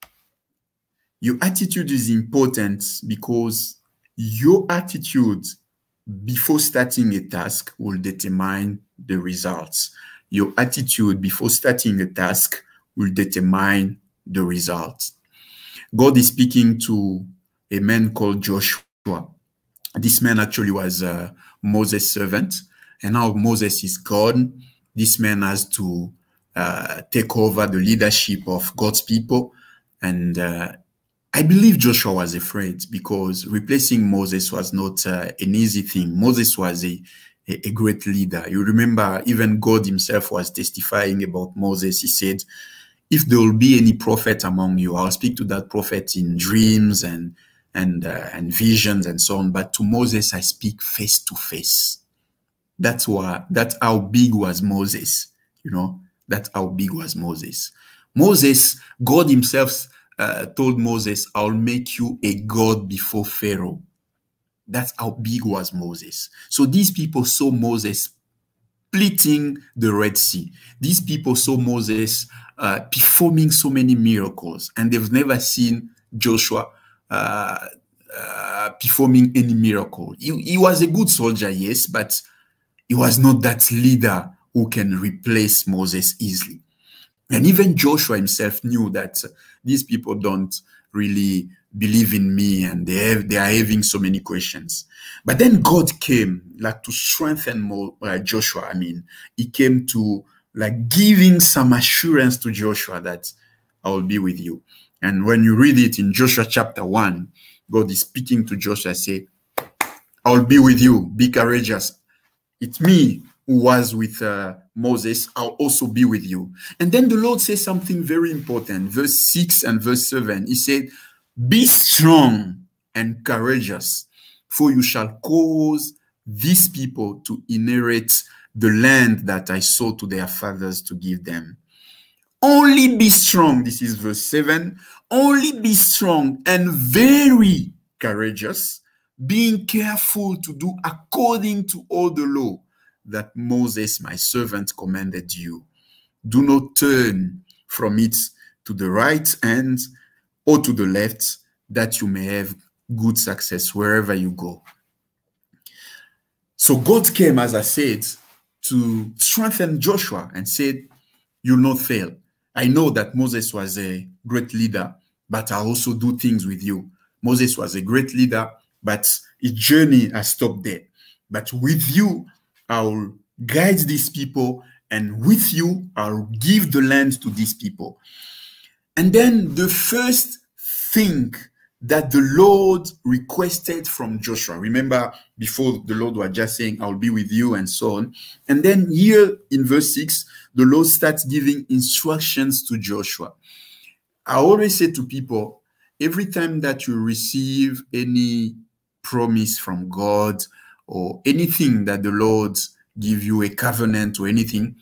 Your attitude is important because your attitude before starting a task will determine the results. Your attitude before starting a task will determine the results. God is speaking to a man called Joshua. This man actually was Moses' servant, and now Moses is gone. This man has to take over the leadership of God's people, and I believe Joshua was afraid because replacing Moses was not an easy thing. Moses was a great leader. You remember even God himself was testifying about Moses. He said, if there will be any prophet among you, I'll speak to that prophet in dreams and visions and so on. But to Moses, I speak face to face. That's how big was Moses. You know, that's how big was Moses. Moses, God himself told Moses, I'll make you a god before Pharaoh. That's how big was Moses. So these people saw Moses splitting the Red Sea. These people saw Moses performing so many miracles, and they've never seen Joshua performing any miracle. He was a good soldier, yes, but he was not that leader who can replace Moses easily. And even Joshua himself knew that these people don't really believe in me, and they are having so many questions. But then God came like to strengthen Joshua. I mean, he came to like giving some assurance to Joshua that I will be with you. And when you read it in Joshua chapter 1, God is speaking to Joshua, say, I will be with you, be courageous. It's me who was with Moses, I'll also be with you. And then the Lord says something very important. Verse 6 and verse 7, he said, be strong and courageous, for you shall cause these people to inherit the land that I swore to their fathers to give them. Only be strong, this is verse 7, only be strong and very courageous, being careful to do according to all the law that Moses, my servant, commanded you. Do not turn from it to the right hand or to the left, that you may have good success wherever you go. So God came, as I said, to strengthen Joshua and said, you'll not fail. I know that Moses was a great leader, but I'll also do things with you. Moses was a great leader, but his journey has stopped there. But with you, I'll guide these people, and with you, I'll give the land to these people. And then the first thing that the Lord requested from Joshua, remember before the Lord was just saying, I'll be with you and so on. And then here in verse 6, the Lord starts giving instructions to Joshua. I always say to people, every time that you receive any promise from God or anything that the Lord give you a covenant or anything.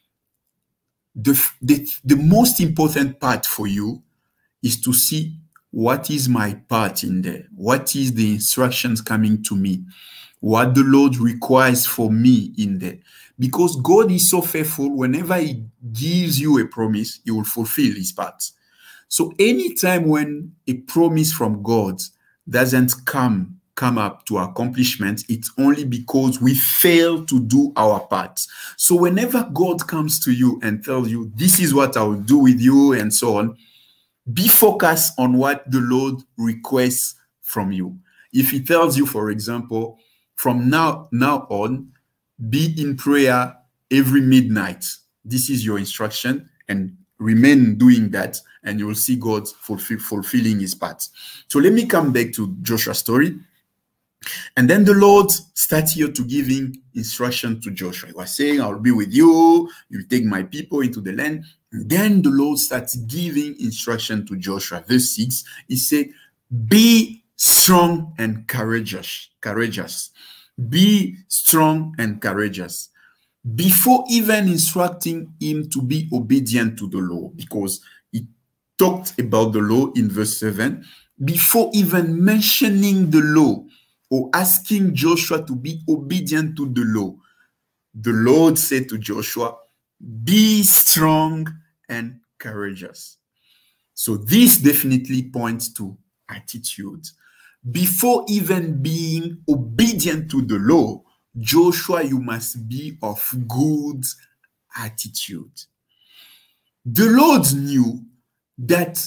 The most important part for you is to see what is my part in there, what is the instructions coming to me, what the Lord requires for me in there. Because God is so faithful, whenever he gives you a promise, he will fulfill his part. So anytime when a promise from God doesn't come up to accomplishment, it's only because we fail to do our part. So whenever God comes to you and tells you, this is what I will do with you and so on, be focused on what the Lord requests from you. If he tells you, for example, from now on, be in prayer every midnight, this is your instruction, and remain doing that, and you will see God fulfilling his part. So let me come back to Joshua's story. And then the Lord started here to giving instruction to Joshua. He was saying, I'll be with you, you'll take my people into the land. And then the Lord starts giving instruction to Joshua. Verse 6, he said, be strong and courageous. Be strong and courageous. Before even instructing him to be obedient to the law, because he talked about the law in verse 7, before even mentioning the law or asking Joshua to be obedient to the law, the Lord said to Joshua, be strong and courageous. So this definitely points to attitude. Before even being obedient to the law, Joshua, you must be of good attitude. The Lord knew that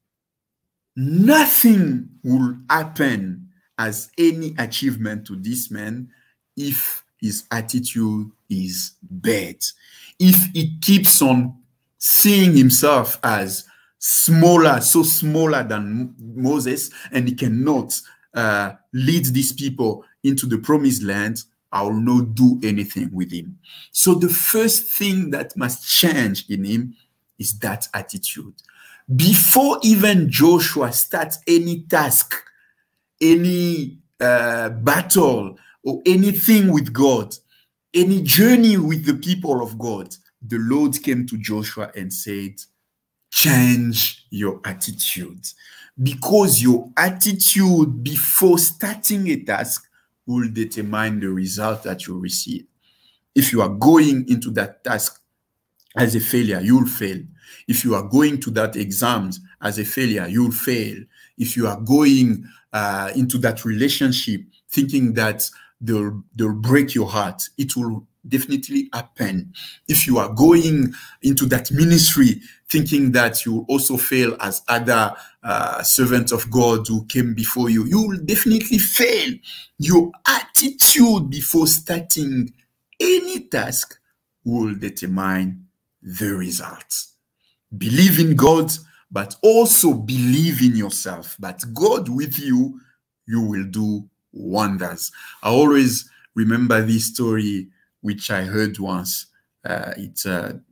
nothing will happen as any achievement to this man if his attitude is bad. If he keeps on seeing himself as smaller, so smaller than Moses, and he cannot lead these people into the promised land, I will not do anything with him. So the first thing that must change in him is that attitude. Before even Joshua starts any task, any battle, or anything with God, any journey with the people of God, the Lord came to Joshua and said, change your attitude. Because your attitude before starting a task will determine the result that you receive. If you are going into that task as a failure, you'll fail. If you are going to that exam as a failure, you'll fail. If you are going into that relationship thinking that they'll break your heart, it will definitely happen. If you are going into that ministry thinking that you will also fail as other servants of God who came before you, you will definitely fail. Your attitude before starting any task will determine the results. Believe in God, but also believe in yourself. But God with you, you will do wonders. I always remember this story which I heard once. It's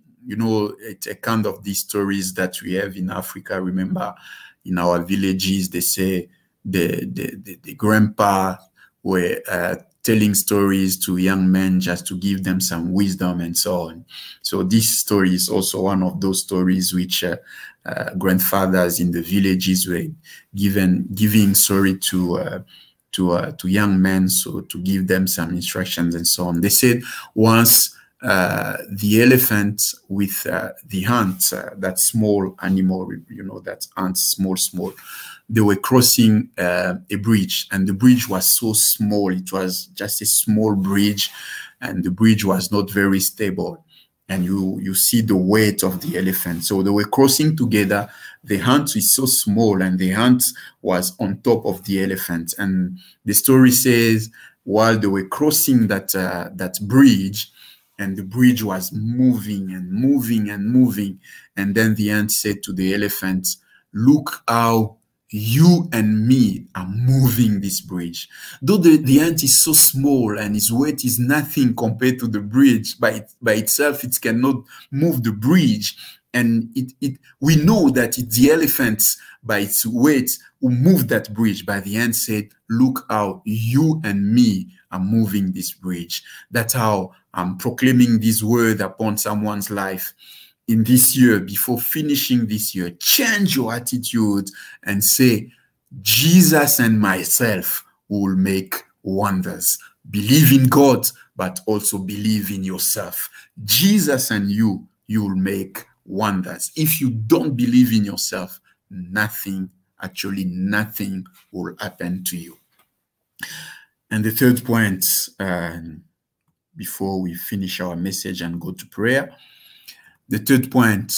a kind of these stories that we have in Africa. Remember, in our villages, they say the grandpa were telling stories to young men just to give them some wisdom and so on. So this story is also one of those stories which grandfathers in the villages were giving story to young men, so to give them some instructions and so on. They said once the elephant with the ant, that small animal, that ant, small, they were crossing a bridge, and the bridge was so small. It was just a small bridge, and the bridge was not very stable. And you see the weight of the elephant. So they were crossing together. The ant is so small, and the ant was on top of the elephant. And the story says, while they were crossing that bridge, and the bridge was moving and moving and moving, and then the ant said to the elephant, "Look how you and me are moving this bridge. Though the ant is so small and its weight is nothing compared to the bridge, by itself, it cannot move the bridge. And we know that it's the elephant by its weight who moved that bridge. But the ant said, look how you and me are moving this bridge. That's how I'm proclaiming this word upon someone's life. In this year, before finishing this year, change your attitude and say, Jesus and myself will make wonders. Believe in God, but also believe in yourself. Jesus and you will make wonders. If you don't believe in yourself, nothing, actually nothing will happen to you. And the third point, before we finish our message and go to prayer, the third point,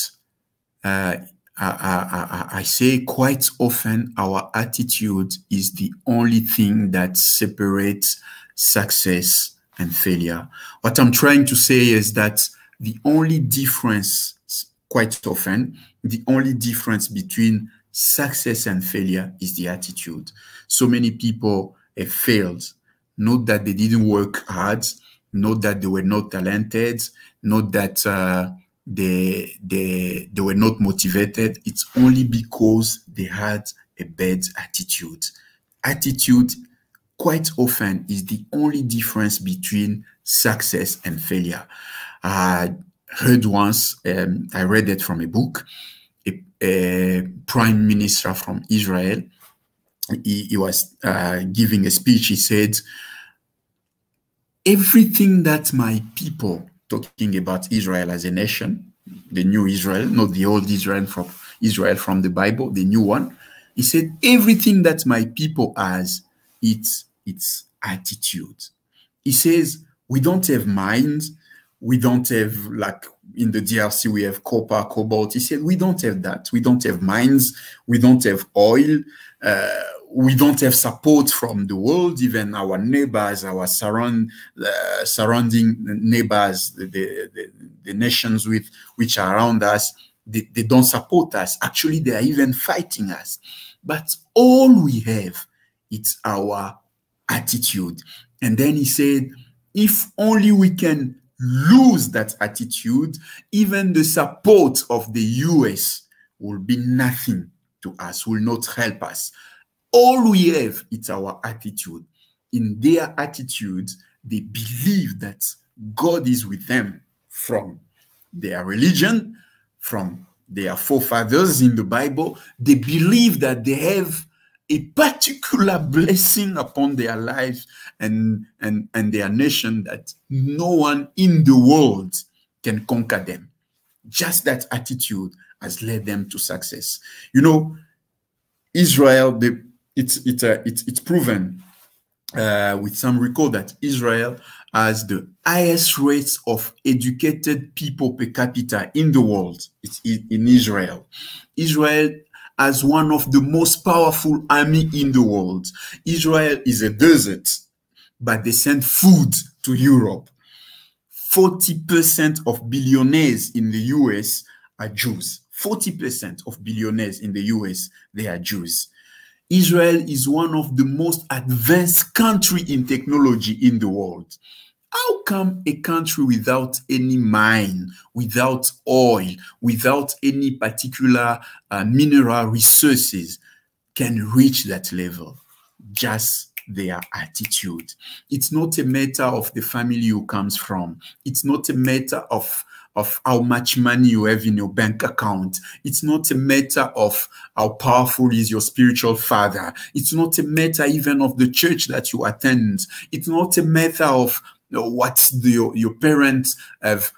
I say quite often our attitude is the only thing that separates success and failure. What I'm trying to say is that the only difference, quite often, the only difference between success and failure is the attitude. So many people have failed, not that they didn't work hard, not that they were not talented, not that they were not motivated. It's only because they had a bad attitude. Attitude quite often is the only difference between success and failure. I heard once, I read it from a book, a prime minister from Israel, he was giving a speech. He said, everything that my people, talking about Israel as a nation, the new Israel, not the old Israel from the Bible, the new one. He said, everything that my people has, it's attitude. He says, we don't have minds. We don't have, like in the DRC, we have copper, cobalt. He said, we don't have that. We don't have mines. We don't have oil. We don't have support from the world, even our neighbors, our surrounding neighbors, the nations which are around us, they don't support us. Actually, they are even fighting us. But all we have, it's our attitude. And then he said, if only we can lose that attitude, even the support of the US will be nothing to us, will not help us. All we have, it's our attitude. In their attitude, they believe that God is with them from their religion, from their forefathers in the Bible. They believe that they have a particular blessing upon their lives and their nation, that no one in the world can conquer them. Just that attitude has led them to success. You know, Israel, it's proven with some record that Israel has the highest rates of educated people per capita in the world. It's in Israel. Israel has one of the most powerful army in the world. Israel is a desert, but they send food to Europe. 40% of billionaires in the US are Jews. 40% of billionaires in the US, they are Jews. Israel is one of the most advanced countries in technology in the world. How come a country without any mine, without oil, without any particular mineral resources can reach that level? Just their attitude. It's not a matter of the family you comes from. It's not a matter of how much money you have in your bank account. It's not a matter of how powerful is your spiritual father. It's not a matter even of the church that you attend. It's not a matter of what your parents have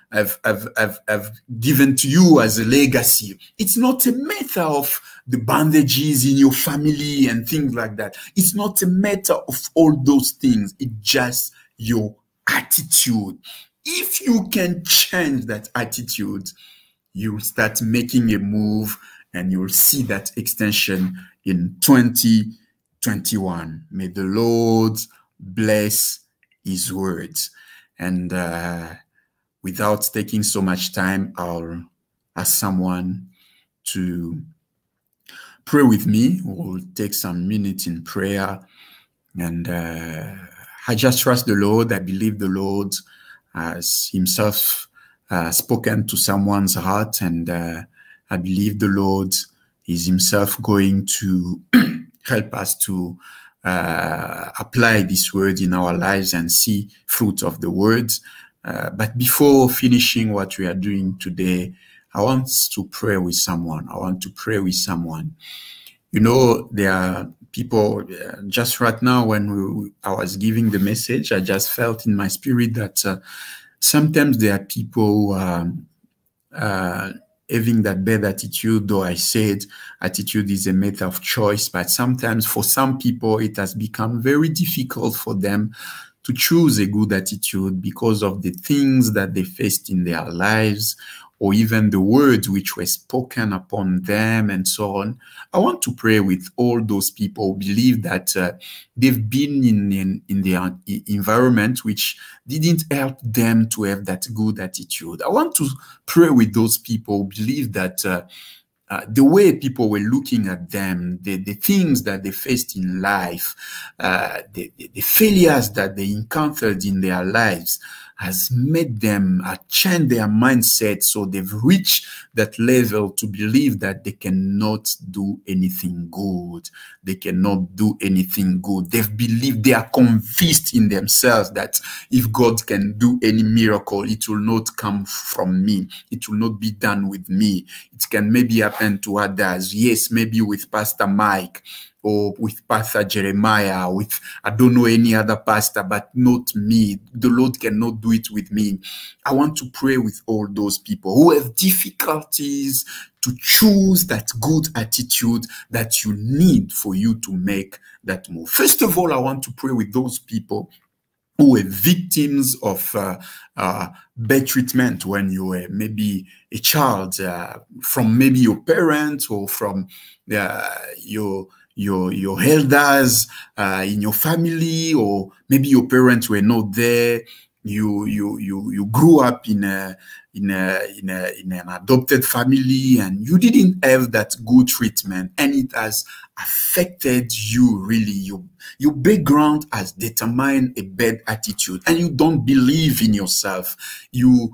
given to you as a legacy. It's not a matter of the bandages in your family and things like that. It's not a matter of all those things. It's just your attitude. If you can change that attitude, you'll start making a move and you'll see that extension in 2021. May the Lord bless His words. And without taking so much time, I'll ask someone to pray with me. We'll take some minutes in prayer. And I just trust the Lord. I believe the Lord has himself spoken to someone's heart. And I believe the Lord is himself going to help us to apply this word in our lives and see fruit of the words. But before finishing what we are doing today, I want to pray with someone. I want to pray with someone. You know, there are people, just right now when I was giving the message, I just felt in my spirit that sometimes there are people having that bad attitude, though I said attitude is a matter of choice, but sometimes for some people it has become very difficult for them to choose a good attitude because of the things that they faced in their lives, or even the words which were spoken upon them and so on. I want to pray with all those people who believe that they've been in their environment which didn't help them to have that good attitude. I want to pray with those people who believe that the way people were looking at them, the things that they faced in life, the failures that they encountered in their lives has made them change their mindset, so they've reached that level to believe that they cannot do anything good. They cannot do anything good. They've believed, they are convinced in themselves that if God can do any miracle, it will not come from me. It will not be done with me. It can maybe happen to others. Yes, maybe with Pastor Mike, or with Pastor Jeremiah, with I don't know any other pastor, but not me. The Lord cannot do it with me. I want to pray with all those people who have difficulties to choose that good attitude that you need for you to make that move. First of all, I want to pray with those people who were victims of bad treatment when you were maybe a child, from maybe your parents or from your elders in your family, or maybe your parents were not there. You grew up in an adopted family and you didn't have that good treatment, and it has affected you really. Your background has determined a bad attitude, and you don't believe in yourself. You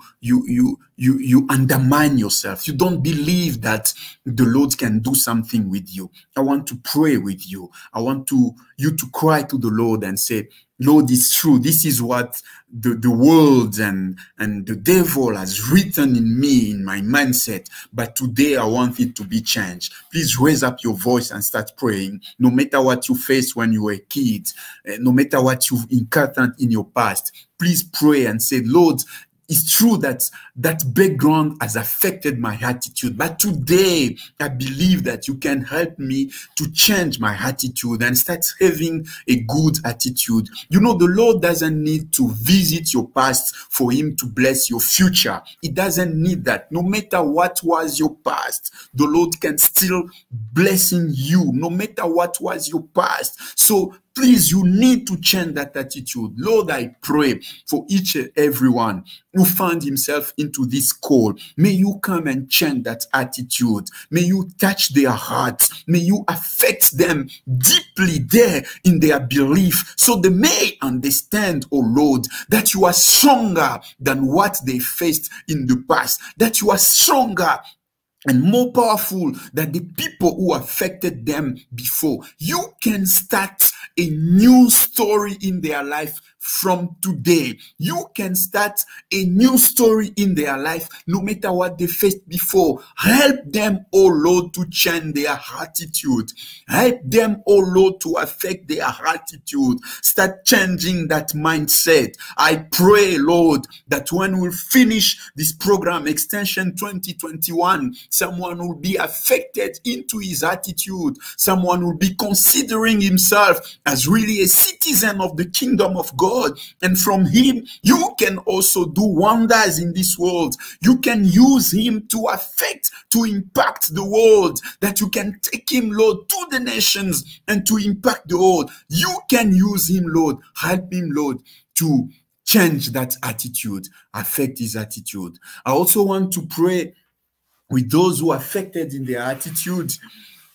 undermine yourself. You don't believe that the Lord can do something with you. I want to pray with you. I want you to cry to the Lord and say, Lord, it's true. This is what the world and the devil has written in me, in my mindset. But today I want it to be changed. Please raise up your voice and start praying. No matter what you faced when you were a kid, no matter what you've encountered in your past, please pray and say, Lord, it's true that that background has affected my attitude, but today I believe that you can help me to change my attitude and start having a good attitude. You know, the Lord doesn't need to visit your past for him to bless your future. He doesn't need that. No matter what was your past, the Lord can still blessing you, no matter what was your past. So please, you need to change that attitude. Lord, I pray for each and everyone who found himself into this call. May you come and change that attitude. May you touch their hearts. May you affect them deeply there in their belief, so they may understand, oh Lord, that you are stronger than what they faced in the past, that you are stronger and more powerful than the people who affected them before. You can start a new story in their life from today. You can start a new story in their life, no matter what they faced before. Help them, oh Lord, to change their attitude. Help them, oh Lord, to affect their attitude. Start changing that mindset. I pray, Lord, that when we finish this program, Extension 2021, someone will be affected into his attitude. Someone will be considering himself as really a citizen of the kingdom of God. And from him, you can also do wonders in this world. You can use him to affect, to impact the world, that you can take him, Lord, to the nations and to impact the world. You can use him, Lord. Help him, Lord, to change that attitude, affect his attitude. I also want to pray with those who are affected in their attitude.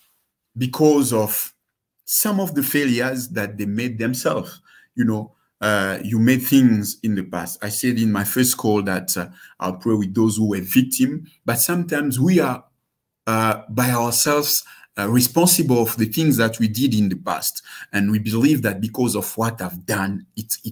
because of some of the failures that they made themselves. You know, you made things in the past. I said in my first call that I'll pray with those who were victims, but sometimes we are by ourselves responsible of the things that we did in the past, and we believe that because of what I've done,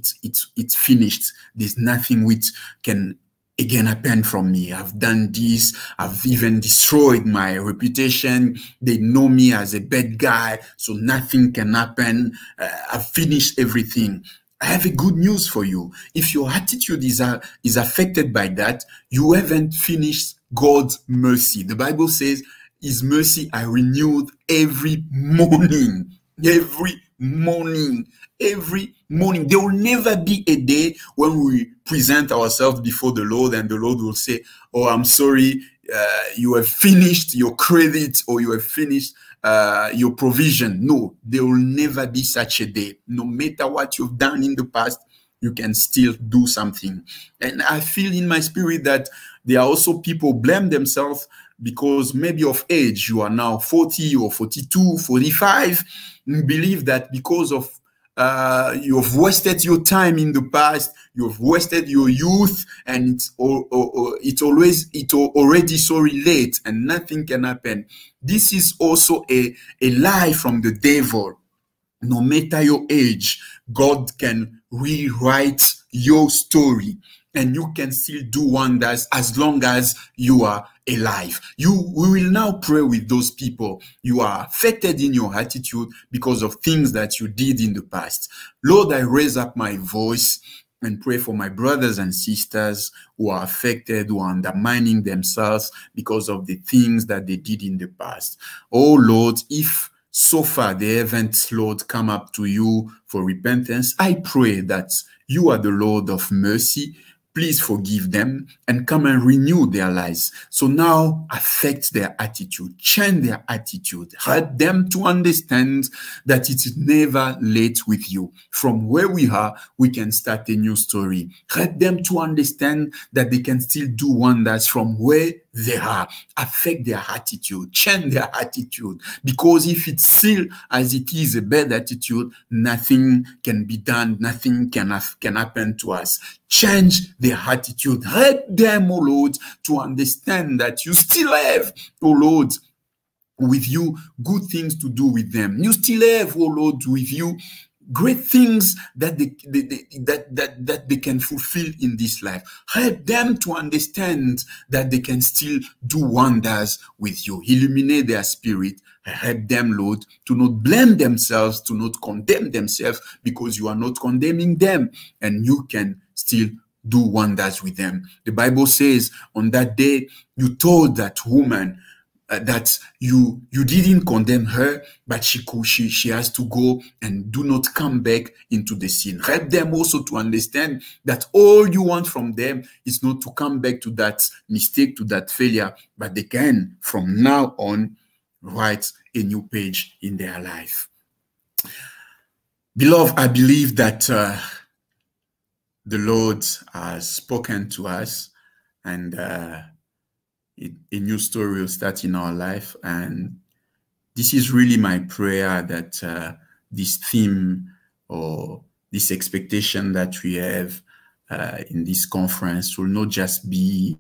it's finished. There's nothing which can again happen from me. I've done this. I've even destroyed my reputation. They know me as a bad guy, so nothing can happen. I've finished everything. I have a good news for you. If your attitude is affected by that, you haven't finished God's mercy. The Bible says, His mercy I renewed every morning. Every morning. Every morning. There will never be a day when we present ourselves before the Lord and the Lord will say, oh, I'm sorry, you have finished your credit, or you have finished your provision. No, there will never be such a day. No matter what you've done in the past, you can still do something. And I feel in my spirit that there are also people blame themselves because maybe of age, you are now 40 or 42, 45, and believe that because of you've wasted your time in the past, you've wasted your youth, and it's already so late and nothing can happen. This is also a lie from the devil. No matter your age, God can rewrite your story, and you can still do wonders as long as you are alive. We will now pray with those people. You are affected in your attitude because of things that you did in the past. Lord, I raise up my voice and pray for my brothers and sisters who are affected, who are undermining themselves because of the things that they did in the past. Oh Lord, if so far they haven't, Lord, come up to you for repentance, I pray that you are the Lord of mercy. Please forgive them and come and renew their lives. So now affect their attitude, change their attitude, help them to understand that it's never late with you. From where we are, we can start a new story. Help them to understand that they can still do wonders from where they are. Affect their attitude, change their attitude, because if it's still as it is a bad attitude, nothing can be done, nothing can happen to us. Change their attitude. Help them, oh Lord, to understand that you still have, oh Lord, with you good things to do with them. You still have, oh Lord, with you great things that they can fulfill in this life. Help them to understand that they can still do wonders with you. Illuminate their spirit. Help them, Lord, to not blame themselves, to not condemn themselves, because you are not condemning them, and you can still do wonders with them. The Bible says on that day, you told that woman that you didn't condemn her, but she has to go and do not come back into the sin. Help them also to understand that all you want from them is not to come back to that mistake, to that failure, but they can from now on write a new page in their life. Beloved, I believe that the Lord has spoken to us, and a new story will start in our life. And this is really my prayer, that this theme or this expectation that we have in this conference will not just be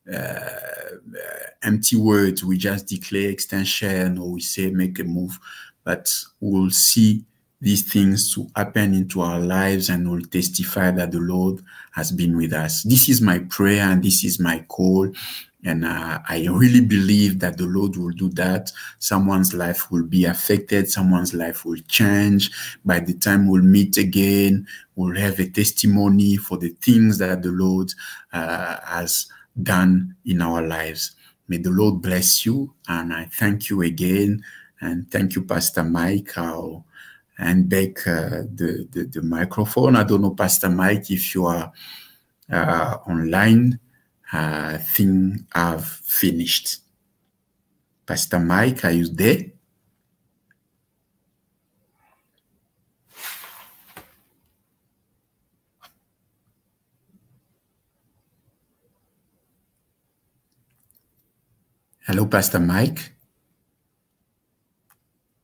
empty words. We just declare extension, or we say make a move, but we'll see these things to happen into our lives, and we'll testify that the Lord has been with us. This is my prayer, and this is my call. And I really believe that the Lord will do that. Someone's life will be affected. Someone's life will change. By the time we'll meet again, we'll have a testimony for the things that the Lord has done in our lives. May the Lord bless you. And I thank you again. And thank you, Pastor Mike. I'll hand back the microphone. I don't know, Pastor Mike, if you are online. I think I've finished. Pastor Mike, are you there? Hello, Pastor Mike.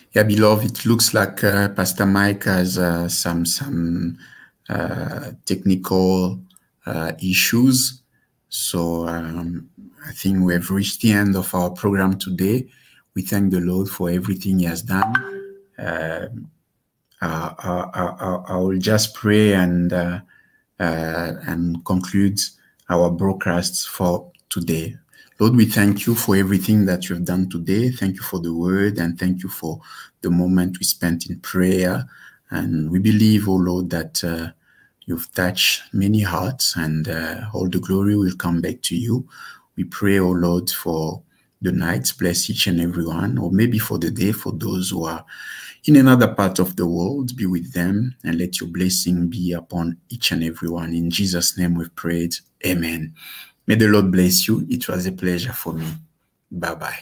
Yeah, beloved, it looks like Pastor Mike has some technical issues. So I think we have reached the end of our program today. We thank the Lord for everything He has done. I will just pray and conclude our broadcasts for today. Lord, we thank you for everything that you've done today. Thank you for the word, and thank you for the moment we spent in prayer. And we believe, oh Lord, that you've touched many hearts, and all the glory will come back to you. We pray, oh Lord, for the night. Bless each and every one, or maybe for the day, for those who are in another part of the world. Be with them, and let your blessing be upon each and every one. In Jesus' name we've prayed. Amen. May the Lord bless you. It was a pleasure for me. Bye-bye.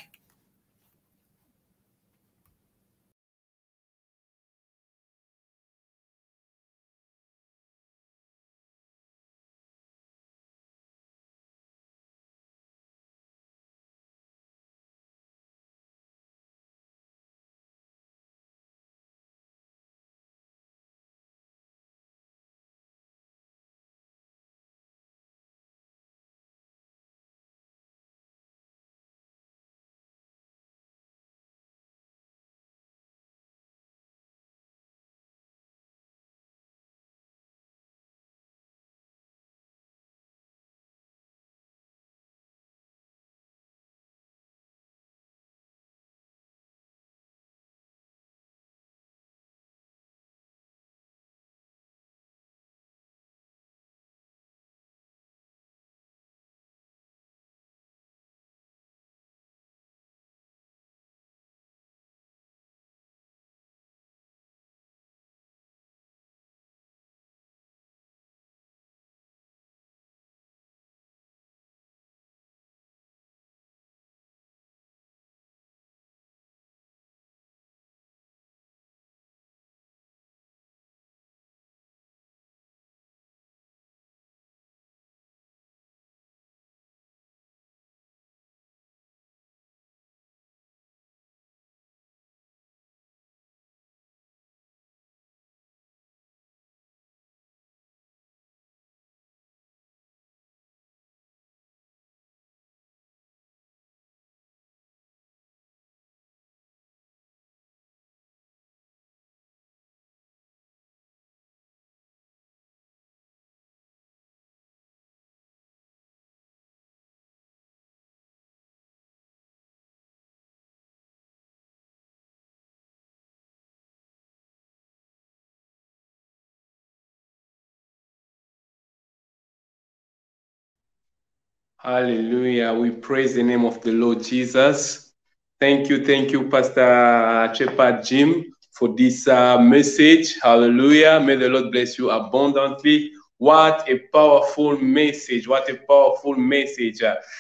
Hallelujah. We praise the name of the Lord Jesus. Thank you, Pastor Shepherd Jim, for this message. Hallelujah. May the Lord bless you abundantly. What a powerful message. What a powerful message.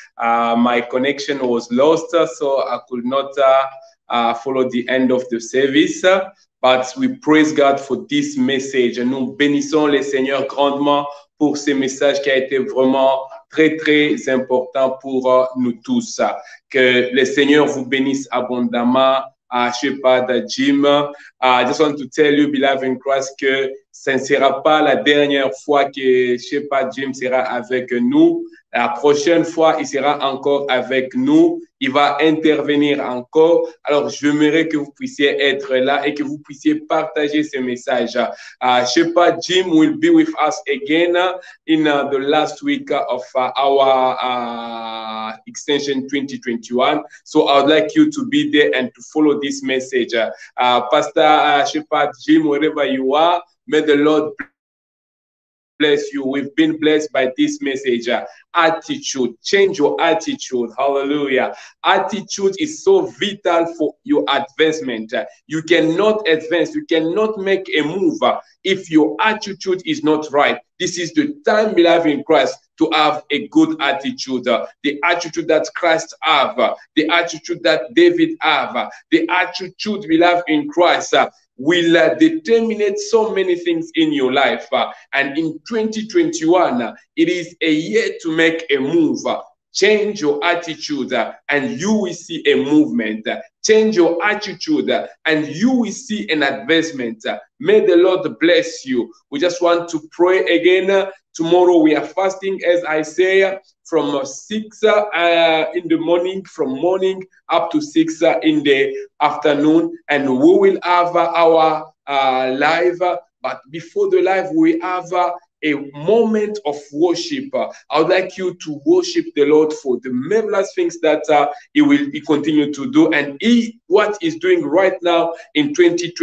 My connection was lost, so I could not follow the end of the service. But we praise God for this message. Nous bénissons le Seigneur grandement pour ce message qui a été vraiment très, très important pour nous tous. Que le Seigneur vous bénisse abondamment. Shepherd Jim, I just want to tell you, beloved in Christ, que ce ne sera pas la dernière fois que Shepherd Jim sera avec nous. La prochaine fois, il sera encore avec nous. Il va intervenir encore. Alors, j'aimerais que vous puissiez être là et que vous puissiez partager ce message. Shepherd Jim will be with us again in the last week of our extension 2021. So I would like you to be there and to follow this message. Pastor Shepherd Jim, wherever you are, may the Lord bless you. We've been blessed by this message. Attitude, change your attitude. Hallelujah. Attitude is so vital for your advancement. You cannot advance, you cannot make a move if your attitude is not right. This is the time, beloved in Christ, to have a good attitude. The attitude that Christ have, the attitude that David have, the attitude, beloved in Christ, will determine so many things in your life. And in 2021, it is a year to make a move. Change your attitude and you will see a movement. Change your attitude and you will see an advancement. May the Lord bless you. We just want to pray again. Tomorrow we are fasting, as I say, from 6 in the morning, from morning up to 6 in the afternoon. And we will have our live. But before the live, we have a moment of worship. I would like you to worship the Lord for the marvelous things that He continue to do, and what He's doing right now in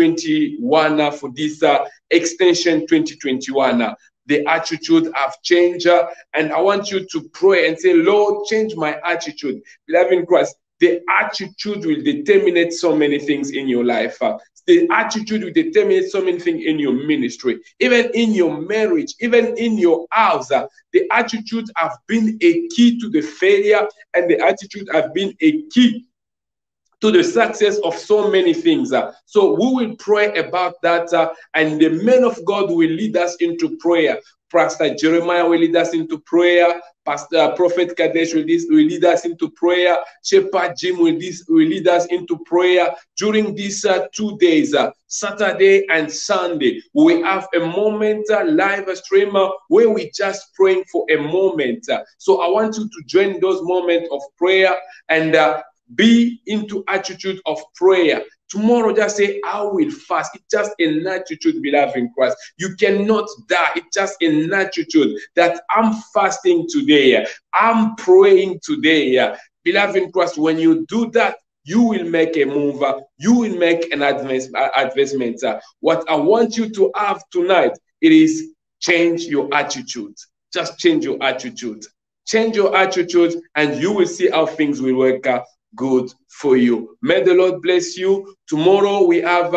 2021 for this extension 2021. The attitude have changed, and I want you to pray and say, Lord, change my attitude. Beloved in Christ, the attitude will determine so many things in your life. The attitude will determine so many things in your ministry, even in your marriage, even in your house. The attitude have been a key to the failure, and the attitude have been a key to the success of so many things. So we will pray about that, and the men of God will lead us into prayer. Pastor Jeremiah will lead us into prayer. Prophet Kadesh will lead us into prayer. Shepherd Jim will lead us into prayer. During these 2 days, Saturday and Sunday, we have a moment live stream where we just praying for a moment. So I want you to join those moments of prayer and be into attitude of prayer. Tomorrow, just say, I will fast. It's just an attitude, beloved in Christ. You cannot die. It's just an attitude that I'm fasting today. I'm praying today. Beloved in Christ, when you do that, you will make a move. You will make an advancement. What I want you to have tonight, it is change your attitude. Just change your attitude. Change your attitude, and you will see how things will work out good for you. May the Lord bless you. Tomorrow we have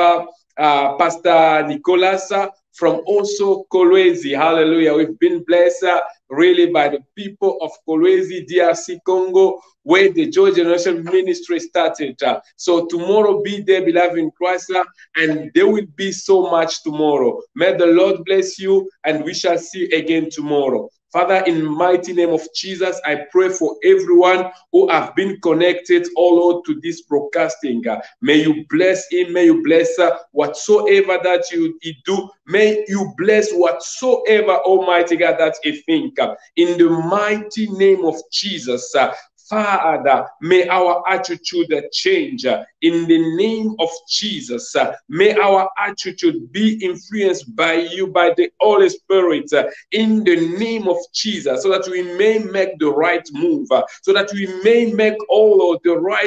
Pastor Nicolas from also Kolwezi. Hallelujah. We've been blessed really by the people of Kolwezi, DRC Congo, where the Joy Generation Ministry started. So tomorrow be there, beloved in Christ, and there will be so much tomorrow. May the Lord bless you, and we shall see again tomorrow. Father, in the mighty name of Jesus, I pray for everyone who have been connected, all Lord, to this broadcasting. May you bless him. May you bless whatsoever that you do. May you bless whatsoever, Almighty God, that you think. In the mighty name of Jesus, Father, may our attitude change in the name of Jesus. May our attitude be influenced by you, by the Holy Spirit, in the name of Jesus, so that we may make the right move, so that we may make all of the right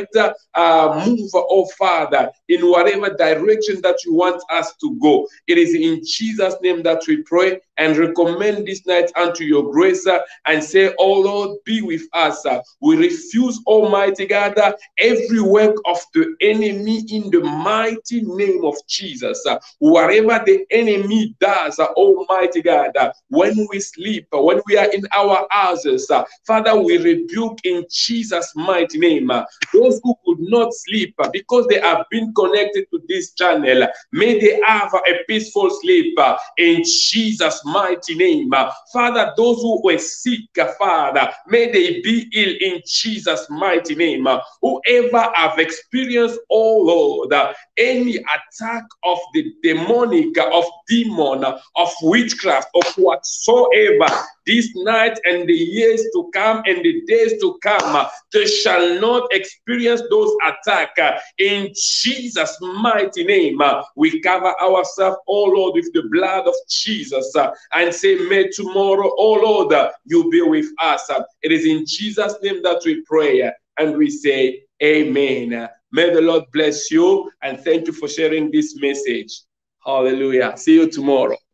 move, oh Father, in whatever direction that you want us to go. It is in Jesus' name that we pray and recommend this night unto your grace and say, oh Lord, be with us. We refuse, Almighty God, every work of the enemy in the mighty name of Jesus. Whatever the enemy does, Almighty God, when we sleep, when we are in our houses, Father, we rebuke in Jesus' mighty name. Those who could not sleep because they have been connected to this channel, may they have a peaceful sleep in Jesus' mighty name. Father, those who were sick, Father, may they be ill in Jesus' mighty name. Whoever have experienced, oh Lord, any attack of the demonic, of demon, of witchcraft, of whatsoever, this night and the years to come and the days to come, they shall not experience those attacks. In Jesus' mighty name, we cover ourselves, oh Lord, with the blood of Jesus and say, may tomorrow, oh Lord, you be with us. It is in Jesus' name that we pray and we say, amen. May the Lord bless you, and thank you for sharing this message. Hallelujah. See you tomorrow.